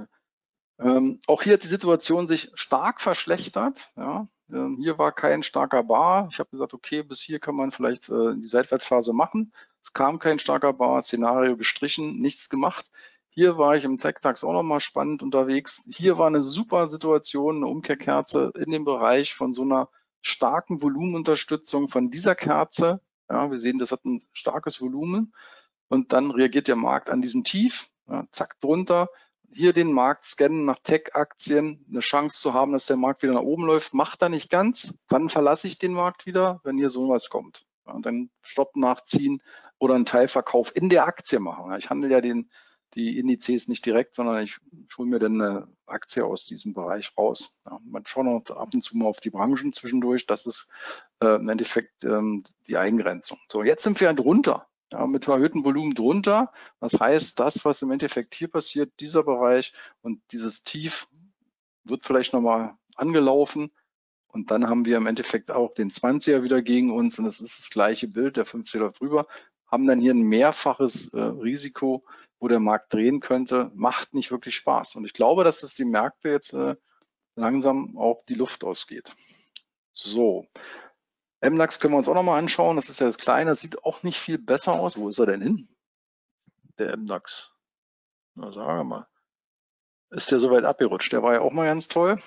[SPEAKER 2] Auch hier hat die Situation sich stark verschlechtert. Ja, hier war kein starker Bar. Ich habe gesagt, okay, bis hier kann man vielleicht die Seitwärtsphase machen. Es kam kein starker Bar, Szenario gestrichen, nichts gemacht. Hier war ich im TechDAX auch nochmal spannend unterwegs. Hier war eine super Situation, eine Umkehrkerze in dem Bereich von so einer starken Volumenunterstützung von dieser Kerze. Ja, wir sehen, das hat ein starkes Volumen. Und dann reagiert der Markt an diesem Tief, ja, zack, drunter. Hier den Markt scannen nach Tech-Aktien, eine Chance zu haben, dass der Markt wieder nach oben läuft, macht er nicht ganz. Wann verlasse ich den Markt wieder? Wenn hier sowas kommt. Ja, und dann Stopp nachziehen oder einen Teilverkauf in der Aktie machen. Ja, ich handle ja die Indizes nicht direkt, sondern ich hole mir dann eine Aktie aus diesem Bereich raus. Ja, man schaut noch ab und zu mal auf die Branchen zwischendurch. Das ist im Endeffekt die Eingrenzung. So, jetzt sind wir drunter. Ja, mit erhöhtem Volumen drunter. Das heißt, das, was im Endeffekt hier passiert, dieser Bereich und dieses Tief wird vielleicht nochmal angelaufen. Und dann haben wir im Endeffekt auch den 20er wieder gegen uns. Und das ist das gleiche Bild, der 50er läuft rüber. Haben dann hier ein mehrfaches Risiko, wo der Markt drehen könnte. Macht nicht wirklich Spaß. Und ich glaube, dass es die Märkte jetzt langsam auch die Luft ausgeht. So. MDAX können wir uns auch nochmal anschauen. Das ist ja das Kleine. Das sieht auch nicht viel besser aus. Wo ist er denn hin? Der MDAX. Na, sagen wir mal. Ist der soweit abgerutscht? Der war ja auch mal ganz toll.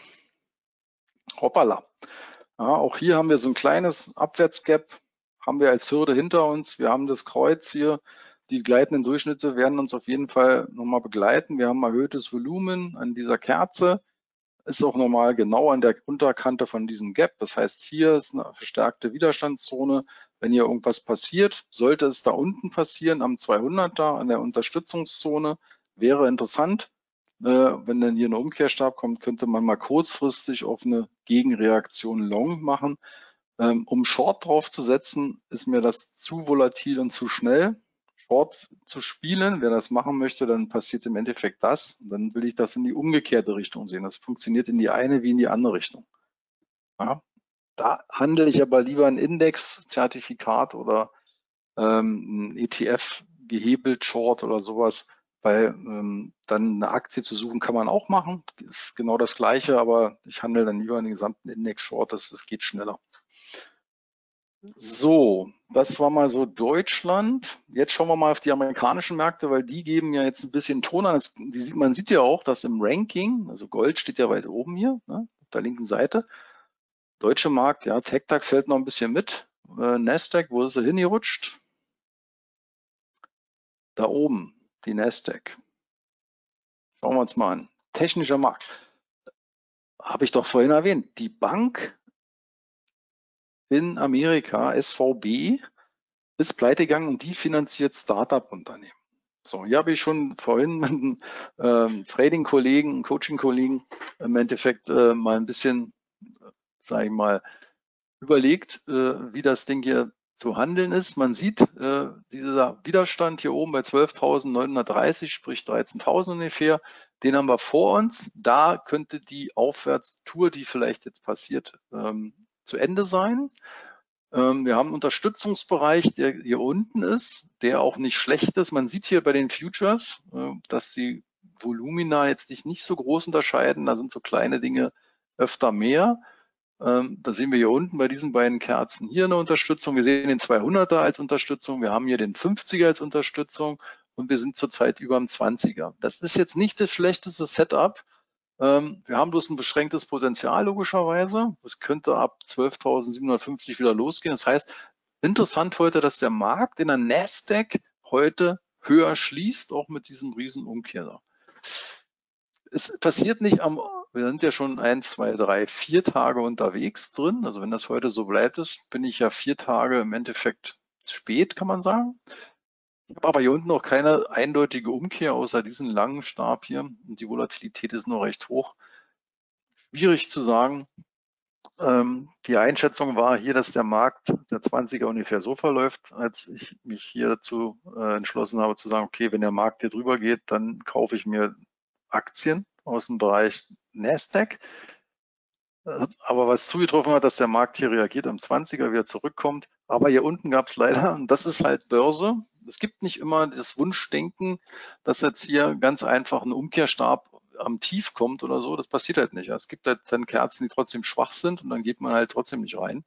[SPEAKER 2] Hoppala. Ja, auch hier haben wir so ein kleines Abwärtsgap. Haben wir als Hürde hinter uns. Wir haben das Kreuz hier. Die gleitenden Durchschnitte werden uns auf jeden Fall nochmal begleiten. Wir haben erhöhtes Volumen an dieser Kerze. Ist auch normal genau an der Unterkante von diesem Gap. Das heißt, hier ist eine verstärkte Widerstandszone. Wenn hier irgendwas passiert, sollte es da unten passieren, am 200er, an der Unterstützungszone, wäre interessant. Wenn dann hier eine Umkehrstab kommt, könnte man mal kurzfristig auf eine Gegenreaktion Long machen. Um Short drauf zu setzen, ist mir das zu volatil und zu schnell. Short zu spielen, wer das machen möchte, dann passiert im Endeffekt das. Und dann will ich das in die umgekehrte Richtung sehen. Das funktioniert in die eine wie in die andere Richtung. Ja, da handle ich aber lieber ein Index-Zertifikat oder ein ETF gehebelt Short oder sowas, weil dann eine Aktie zu suchen kann man auch machen. Ist genau das Gleiche, aber ich handle dann lieber den gesamten Index Short. Das geht schneller. So, das war mal so Deutschland. Jetzt schauen wir mal auf die amerikanischen Märkte, weil die geben ja jetzt ein bisschen Ton an. Man sieht ja auch, dass im Ranking, also Gold steht ja weit oben hier, ne, auf der linken Seite. Deutsche Markt, ja, TechDAX hält noch ein bisschen mit. Nasdaq, wo ist er hingerutscht? Da oben, die Nasdaq. Schauen wir uns mal an. Technischer Markt. Habe ich doch vorhin erwähnt. Die Bank in Amerika, SVB, ist pleite gegangen und die finanziert Startup-Unternehmen. So, hier habe ich schon vorhin mit einem Trading-Kollegen, Coaching-Kollegen im Endeffekt mal ein bisschen, sage ich mal, überlegt, wie das Ding hier zu handeln ist. Man sieht, dieser Widerstand hier oben bei 12.930, sprich 13.000 ungefähr, den haben wir vor uns. Da könnte die Aufwärtstour, die vielleicht jetzt passiert, zu Ende sein. Wir haben einen Unterstützungsbereich, der hier unten ist, der auch nicht schlecht ist. Man sieht hier bei den Futures, dass die Volumina jetzt nicht so groß unterscheiden. Da sind so kleine Dinge öfter mehr. Da sehen wir hier unten bei diesen beiden Kerzen hier eine Unterstützung. Wir sehen den 200er als Unterstützung. Wir haben hier den 50er als Unterstützung und wir sind zurzeit über dem 20er. Das ist jetzt nicht das schlechteste Setup. Wir haben bloß ein beschränktes Potenzial logischerweise. Das könnte ab 12.750 wieder losgehen. Das heißt, interessant heute, dass der Markt in der Nasdaq heute höher schließt, auch mit diesem riesen Umkehrer. Es passiert nicht wir sind ja schon 1, 2, 3, 4 Tage unterwegs drin. Also wenn das heute so bleibt, bin ich ja 4 Tage im Endeffekt spät, kann man sagen. Ich habe aber hier unten noch keine eindeutige Umkehr außer diesen langen Stab hier. Und die Volatilität ist noch recht hoch. Schwierig zu sagen. Die Einschätzung war hier, dass der Markt, der 20er ungefähr so verläuft, als ich mich hier dazu entschlossen habe zu sagen, okay, wenn der Markt hier drüber geht, dann kaufe ich mir Aktien aus dem Bereich Nasdaq. Aber was zugetroffen hat, dass der Markt hier reagiert, am 20er wieder zurückkommt. Aber hier unten gab es leider, und das ist halt Börse, es gibt nicht immer das Wunschdenken, dass jetzt hier ganz einfach ein Umkehrstab am Tief kommt oder so. Das passiert halt nicht. Es gibt halt dann Kerzen, die trotzdem schwach sind und dann geht man halt trotzdem nicht rein.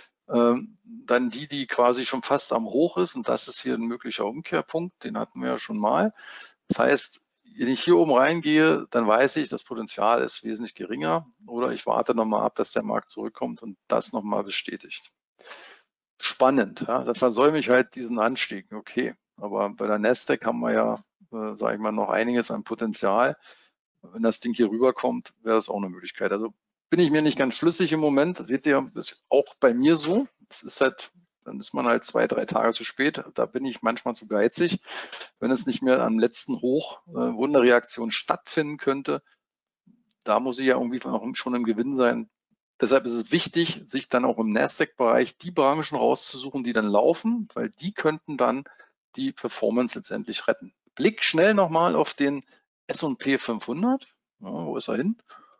[SPEAKER 2] Dann die quasi schon fast am Hoch ist und das ist hier ein möglicher Umkehrpunkt, den hatten wir ja schon mal. Das heißt, wenn ich hier oben reingehe, dann weiß ich, das Potenzial ist wesentlich geringer oder ich warte nochmal ab, dass der Markt zurückkommt und das nochmal bestätigt. Spannend, ja? Da versäume ich halt diesen Anstieg, okay. Aber bei der Nasdaq haben wir ja, sage ich mal, noch einiges an Potenzial. Wenn das Ding hier rüberkommt, wäre das auch eine Möglichkeit. Also bin ich mir nicht ganz schlüssig im Moment. Das seht ihr, das ist auch bei mir so. Das ist halt, dann ist man halt 2, 3 Tage zu spät. Da bin ich manchmal zu geizig. Wenn es nicht mehr am letzten Hoch Wunderreaktion stattfinden könnte, da muss ich ja irgendwie schon im Gewinn sein. Deshalb ist es wichtig, sich dann auch im Nasdaq-Bereich die Branchen rauszusuchen, die dann laufen, weil die könnten dann die Performance letztendlich retten. Blick schnell nochmal auf den S&P 500. Ja, wo ist er hin?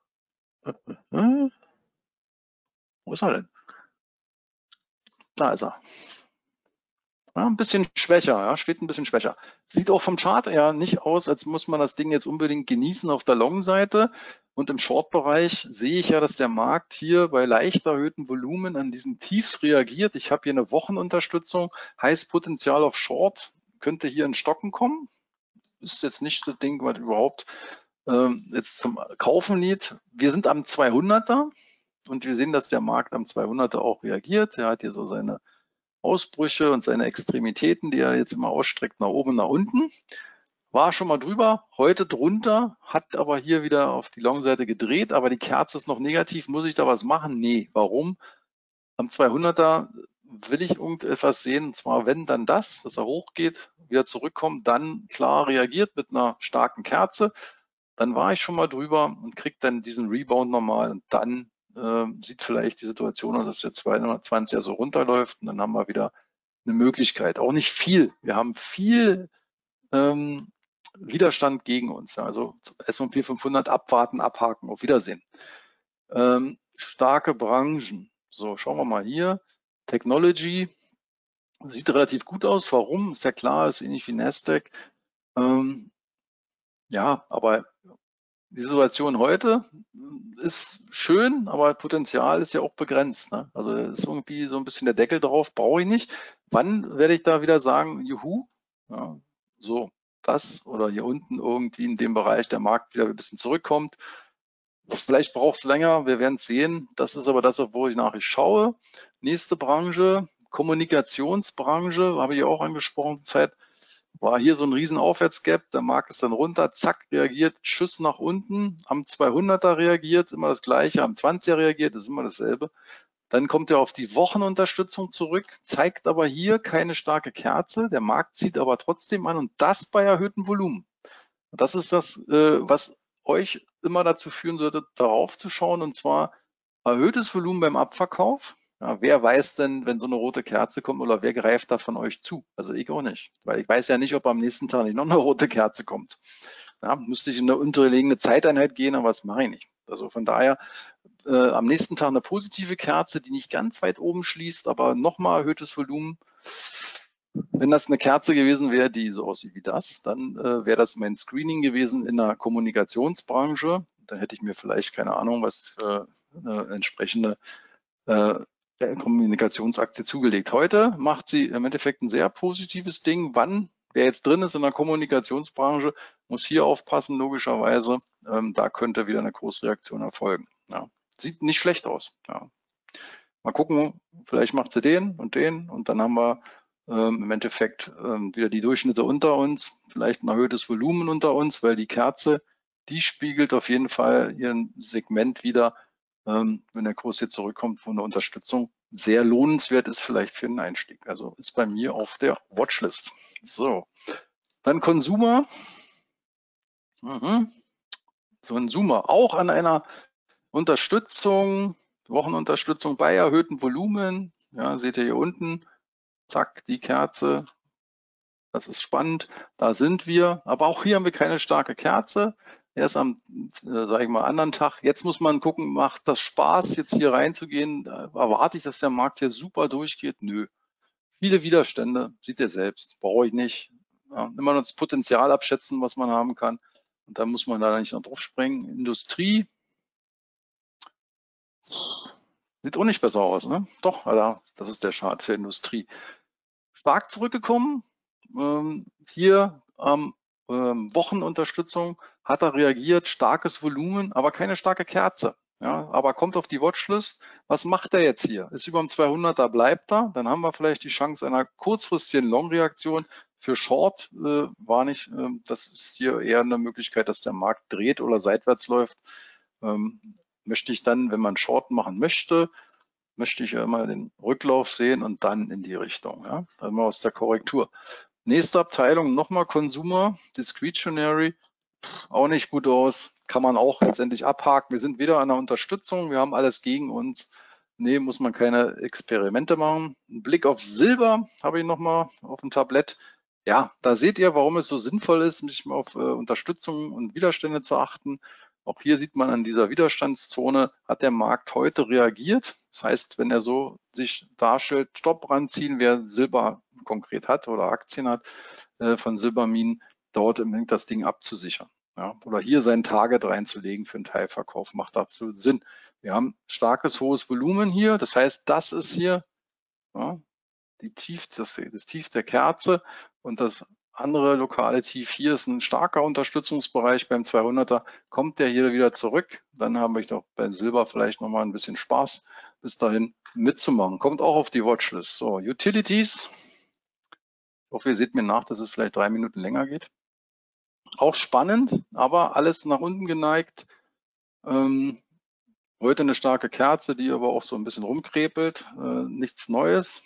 [SPEAKER 2] Wo ist er denn? Da ist er. Ja, ein bisschen schwächer, ja, steht ein bisschen schwächer. Sieht auch vom Chart her nicht aus, als muss man das Ding jetzt unbedingt genießen auf der Long-Seite. Und im Short-Bereich sehe ich ja, dass der Markt hier bei leicht erhöhtem Volumen an diesen Tiefs reagiert. Ich habe hier eine Wochenunterstützung, heißt Potenzial auf Short, könnte hier in Stocken kommen. Ist jetzt nicht das Ding, was überhaupt jetzt zum Kaufen liegt. Wir sind am 200er und wir sehen, dass der Markt am 200er auch reagiert. Er hat hier so seine Ausbrüche und seine Extremitäten, die er jetzt immer ausstreckt, nach oben und nach unten. War schon mal drüber, heute drunter, hat aber hier wieder auf die Long-Seite gedreht, aber die Kerze ist noch negativ. Muss ich da was machen? Nee. Warum? Am 200er will ich irgendetwas sehen, und zwar wenn dann das, dass er hochgeht, wieder zurückkommt, dann klar reagiert mit einer starken Kerze. Dann war ich schon mal drüber und kriege dann diesen Rebound nochmal und dann sieht vielleicht die Situation aus, dass der 220er so runterläuft und dann haben wir wieder eine Möglichkeit. Auch nicht viel. Wir haben viel Widerstand gegen uns. Also S&P 500 abwarten, abhaken, auf Wiedersehen. Starke Branchen. So, schauen wir mal hier. Technology sieht relativ gut aus. Warum? Ist ja klar, ist ähnlich wie Nasdaq. Ja, aber die Situation heute ist schön, aber Potenzial ist ja auch begrenzt. Ne? Also ist irgendwie so ein bisschen der Deckel drauf, brauche ich nicht. Wann werde ich da wieder sagen, juhu, ja, so das oder hier unten irgendwie in dem Bereich der Markt wieder ein bisschen zurückkommt. Vielleicht braucht es länger, wir werden es sehen. Das ist aber das, wo ich nachher schaue. Nächste Branche, Kommunikationsbranche, habe ich auch angesprochen, Zeit. War hier so ein riesen Aufwärtsgap, der Markt ist dann runter, zack, reagiert, Schuss nach unten, am 200er reagiert, immer das gleiche, am 20er reagiert, ist immer dasselbe. Dann kommt er auf die Wochenunterstützung zurück, zeigt aber hier keine starke Kerze, der Markt zieht aber trotzdem an und das bei erhöhtem Volumen. Das ist das, was euch immer dazu führen sollte, darauf zu schauen, und zwar erhöhtes Volumen beim Abverkauf. Ja, wer weiß denn, wenn so eine rote Kerze kommt, oder wer greift da von euch zu? Also ich auch nicht, weil ich weiß ja nicht, ob am nächsten Tag nicht noch eine rote Kerze kommt. Ja, müsste ich in eine unterlegene Zeiteinheit gehen, aber das mache ich nicht. Also von daher am nächsten Tag eine positive Kerze, die nicht ganz weit oben schließt, aber nochmal erhöhtes Volumen. Wenn das eine Kerze gewesen wäre, die so aussieht wie das, dann wäre das mein Screening gewesen in der Kommunikationsbranche. Dann hätte ich mir vielleicht, keine Ahnung, was für eine entsprechende Kommunikationsaktie zugelegt. Heute macht sie im Endeffekt ein sehr positives Ding. Wann, wer jetzt drin ist in der Kommunikationsbranche, muss hier aufpassen, logischerweise. Da könnte wieder eine Großreaktion erfolgen. Ja. Sieht nicht schlecht aus. Ja. Mal gucken, vielleicht macht sie den und dann haben wir im Endeffekt wieder die Durchschnitte unter uns, vielleicht ein erhöhtes Volumen unter uns, weil die Kerze, die spiegelt auf jeden Fall ihren Segment wieder, wenn der Kurs hier zurückkommt, wo eine Unterstützung sehr lohnenswert ist, vielleicht für einen Einstieg. Also ist bei mir auf der Watchlist. So, dann Consumer. Consumer auch an einer Unterstützung, Wochenunterstützung bei erhöhtem Volumen. Ja, seht ihr hier unten, zack, die Kerze. Das ist spannend. Da sind wir. Aber auch hier haben wir keine starke Kerze. Erst am, sage ich mal, anderen Tag. Jetzt muss man gucken, macht das Spaß, jetzt hier reinzugehen? Erwarte ich, dass der Markt hier super durchgeht? Nö. Viele Widerstände, sieht ihr selbst, brauche ich nicht. Ja, immer nur das Potenzial abschätzen, was man haben kann. Und dann muss man da nicht noch drauf springen. Industrie sieht auch nicht besser aus, ne? Doch, Alter, das ist der Chart für Industrie. Stark zurückgekommen. Hier Wochenunterstützung hat er reagiert, starkes Volumen, aber keine starke Kerze. Ja, aber kommt auf die Watchlist. Was macht er jetzt hier? Ist über dem 200er, bleibt er. Dann haben wir vielleicht die Chance einer kurzfristigen Long-Reaktion. Für Short war nicht, das ist hier eher eine Möglichkeit, dass der Markt dreht oder seitwärts läuft. Möchte ich dann, wenn man Short machen möchte, möchte ich ja immer den Rücklauf sehen und dann in die Richtung. Ja? Dann mal aus der Korrektur. Nächste Abteilung, nochmal Consumer, Discretionary, auch nicht gut aus, kann man auch letztendlich abhaken. Wir sind wieder an der Unterstützung, wir haben alles gegen uns. Nee, muss man keine Experimente machen. Ein Blick auf Silber habe ich nochmal auf dem Tablett. Ja, da seht ihr, warum es so sinnvoll ist, sich mal auf Unterstützung und Widerstände zu achten. Auch hier sieht man an dieser Widerstandszone, hat der Markt heute reagiert. Das heißt, wenn er so sich darstellt, Stopp ranziehen, wer Silber konkret hat oder Aktien hat von Silberminen, dort das Ding abzusichern. Ja, oder hier sein Target reinzulegen für einen Teilverkauf, macht absolut Sinn. Wir haben starkes, hohes Volumen hier. Das heißt, das ist hier ja, das Tief der Kerze, und das andere lokale Tief hier ist ein starker Unterstützungsbereich beim 200er. Kommt der hier wieder zurück, dann haben wir doch beim Silber vielleicht nochmal ein bisschen Spaß bis dahin mitzumachen. Kommt auch auf die Watchlist. So, Utilities. Ich hoffe, ihr seht mir nach, dass es vielleicht 3 Minuten länger geht. Auch spannend, aber alles nach unten geneigt. Heute eine starke Kerze, die aber auch so ein bisschen rumkrepelt. Nichts Neues.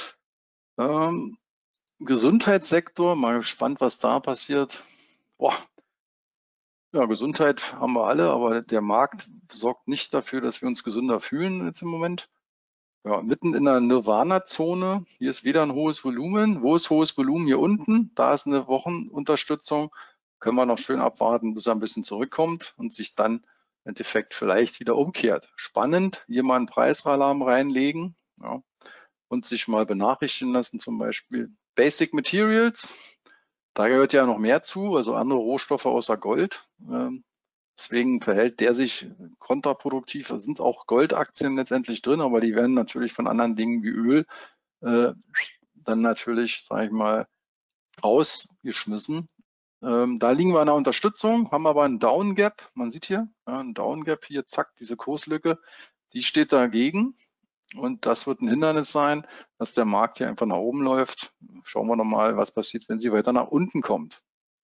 [SPEAKER 2] Gesundheitssektor, mal gespannt, was da passiert. Boah. Ja, Gesundheit haben wir alle, aber der Markt sorgt nicht dafür, dass wir uns gesünder fühlen jetzt im Moment. Ja, mitten in der Nirvana-Zone. Hier ist wieder ein hohes Volumen. Wo ist hohes Volumen? Hier unten. Da ist eine Wochenunterstützung. Können wir noch schön abwarten, bis er ein bisschen zurückkommt und sich dann im Endeffekt vielleicht wieder umkehrt. Spannend, hier mal einen Preisalarm reinlegen, ja, und sich mal benachrichtigen lassen, zum Beispiel Basic Materials. Da gehört ja noch mehr zu, also andere Rohstoffe außer Gold. Deswegen verhält der sich kontraproduktiv. Da sind auch Goldaktien letztendlich drin, aber die werden natürlich von anderen Dingen wie Öl dann natürlich, sage ich mal, rausgeschmissen. Da liegen wir an der Unterstützung, haben aber einen Down Gap. Man sieht hier, ja, ein Down Gap hier, zack, diese Kurslücke, die steht dagegen. Und das wird ein Hindernis sein, dass der Markt hier einfach nach oben läuft. Schauen wir noch mal, was passiert, wenn sie weiter nach unten kommt.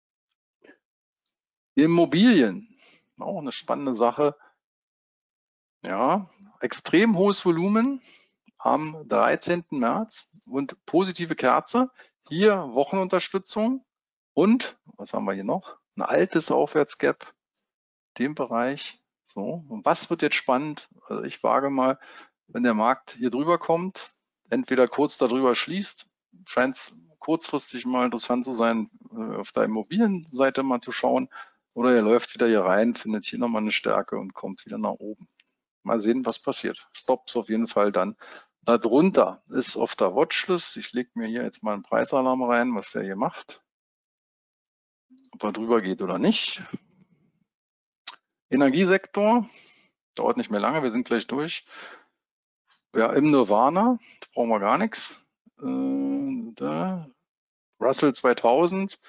[SPEAKER 2] Immobilien, auch eine spannende Sache. Ja, extrem hohes Volumen am 13. März und positive Kerze. Hier Wochenunterstützung und, was haben wir hier noch? Ein altes Aufwärtsgap, dem Bereich. So, und was wird jetzt spannend? Also ich wage mal, wenn der Markt hier drüber kommt, entweder kurz darüber schließt, scheint es kurzfristig mal interessant zu sein, auf der Immobilienseite mal zu schauen, oder er läuft wieder hier rein, findet hier nochmal eine Stärke und kommt wieder nach oben. Mal sehen, was passiert. Stops auf jeden Fall dann darunter. Ist auf der Watchlist. Ich lege mir hier jetzt mal einen Preisalarm rein, was der hier macht. Ob er drüber geht oder nicht. Energiesektor. Dauert nicht mehr lange, wir sind gleich durch. Ja, im Nirvana. Brauchen wir gar nichts. Da. Russell 2000.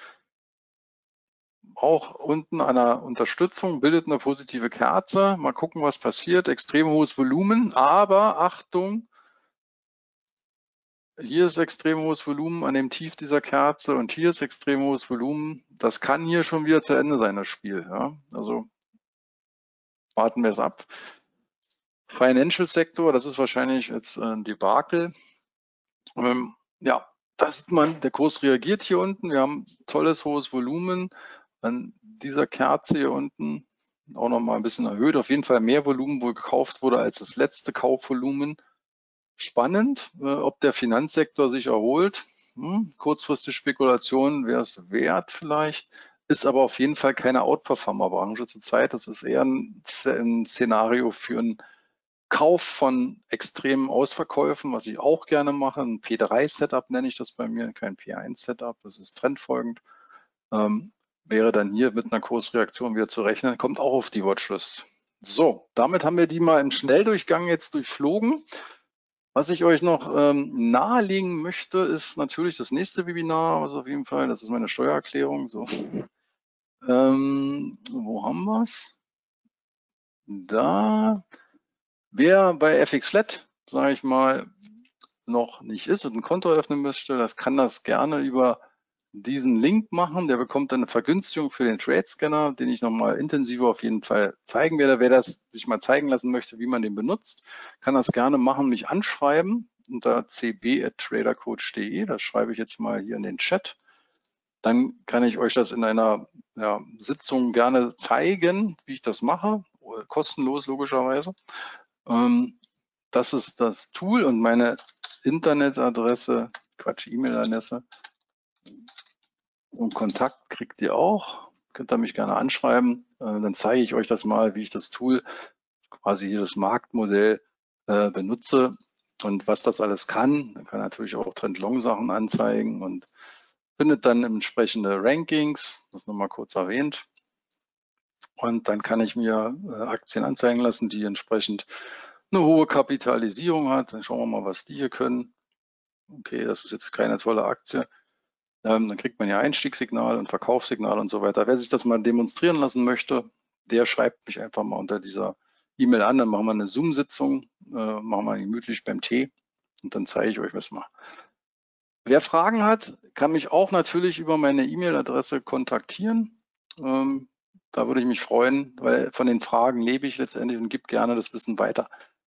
[SPEAKER 2] Auch unten an der Unterstützung, bildet eine positive Kerze. Mal gucken, was passiert. Extrem hohes Volumen, aber Achtung, hier ist extrem hohes Volumen an dem Tief dieser Kerze und hier ist extrem hohes Volumen. Das kann hier schon wieder zu Ende sein, das Spiel. Ja? Also warten wir es ab. Financial Sektor, das ist wahrscheinlich jetzt ein Debakel. Ja, da sieht man, der Kurs reagiert hier unten. Wir haben tolles hohes Volumen an dieser Kerze hier unten. Auch noch mal ein bisschen erhöht. Auf jeden Fall mehr Volumen wohl gekauft wurde als das letzte Kaufvolumen. Spannend, ob der Finanzsektor sich erholt. Kurzfristige Spekulation wäre es wert vielleicht, ist aber auf jeden Fall keine Outperformer-Branche zurzeit. Das ist eher ein Szenario für einen Kauf von extremen Ausverkäufen, was ich auch gerne mache. Ein P3-Setup nenne ich das bei mir, kein P1-Setup. Das ist trendfolgend. Wäre dann hier mit einer Kursreaktion wieder zu rechnen, kommt auch auf die Watchlist. So, damit haben wir die mal im Schnelldurchgang jetzt durchflogen. Was ich euch noch nahelegen möchte, ist natürlich das nächste Webinar, also auf jeden Fall, das ist meine Steuererklärung. So. Wo haben wir es? Da. Wer bei FXFlat, sage ich mal, noch nicht ist und ein Konto eröffnen möchte, das kann das gerne über diesen Link machen. Der bekommt dann eine Vergünstigung für den Trade Scanner, den ich nochmal intensiver auf jeden Fall zeigen werde. Wer das sich mal zeigen lassen möchte, wie man den benutzt, kann das gerne machen, mich anschreiben unter cb@tradercoach.de. Das schreibe ich jetzt mal hier in den Chat. Dann kann ich euch das in einer Sitzung gerne zeigen, wie ich das mache, kostenlos logischerweise. Das ist das Tool und meine Internetadresse, E-Mail-Adresse und Kontakt kriegt ihr auch. Könnt ihr mich gerne anschreiben. Dann zeige ich euch das mal, wie ich das Tool, quasi hier das Marktmodell benutze und was das alles kann. Man kann natürlich auch Trend-Long-Sachen anzeigen und findet dann entsprechende Rankings, das nochmal kurz erwähnt. Und dann kann ich mir Aktien anzeigen lassen, die entsprechend eine hohe Kapitalisierung hat. Dann schauen wir mal, was die hier können. Okay, das ist jetzt keine tolle Aktie. Dann kriegt man ja Einstiegssignal und Verkaufssignal und so weiter. Wer sich das mal demonstrieren lassen möchte, der schreibt mich einfach mal unter dieser E-Mail an. Dann machen wir eine Zoom-Sitzung, machen wir gemütlich beim Tee und dann zeige ich euch was mal. Wer Fragen hat, kann mich auch natürlich über meine E-Mail-Adresse kontaktieren. Da würde ich mich freuen, weil von den Fragen lebe ich letztendlich und gebe gerne das Wissen weiter.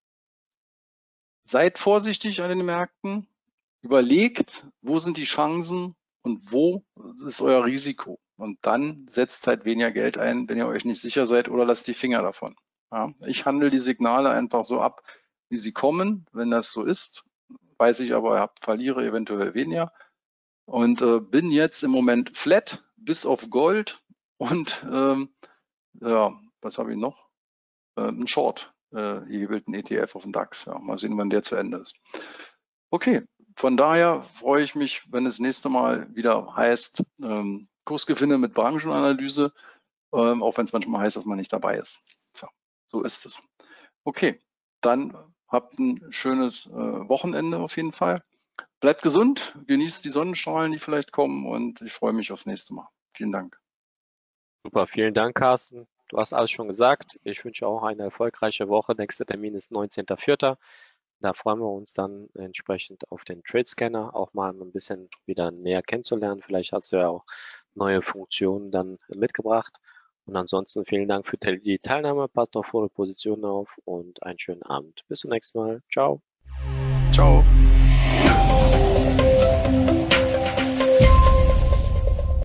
[SPEAKER 2] Seid vorsichtig an den Märkten, überlegt, wo sind die Chancen und wo ist euer Risiko. Und dann setzt halt weniger Geld ein, wenn ihr euch nicht sicher seid, oder lasst die Finger davon. Ja, ich handle die Signale einfach so ab, wie sie kommen. Wenn das so ist, weiß ich aber, verliere eventuell weniger. Und bin jetzt im Moment flat bis auf Gold und ja, was habe ich noch? Ein Short, gehebelten ETF auf den DAX. Ja, mal sehen, wann der zu Ende ist. Okay, von daher freue ich mich, wenn es nächste Mal wieder heißt, Kursgewinne mit Branchenanalyse, auch wenn es manchmal heißt, dass man nicht dabei ist. Ja, so ist es. Okay, dann habt ein schönes Wochenende auf jeden Fall. Bleibt gesund, genießt die Sonnenstrahlen, die vielleicht kommen, und ich freue mich aufs nächste Mal. Vielen Dank.
[SPEAKER 1] Super, vielen Dank, Carsten. Du hast alles schon gesagt. Ich wünsche auch eine erfolgreiche Woche. Nächster Termin ist 19.04. Da freuen wir uns dann entsprechend auf den Trade Scanner, auch mal ein bisschen wieder näher kennenzulernen. Vielleicht hast du ja auch neue Funktionen dann mitgebracht. Und ansonsten vielen Dank für die Teilnahme. Passt auf eure Positionen auf und einen schönen Abend. Bis zum nächsten Mal. Ciao.
[SPEAKER 2] Ciao.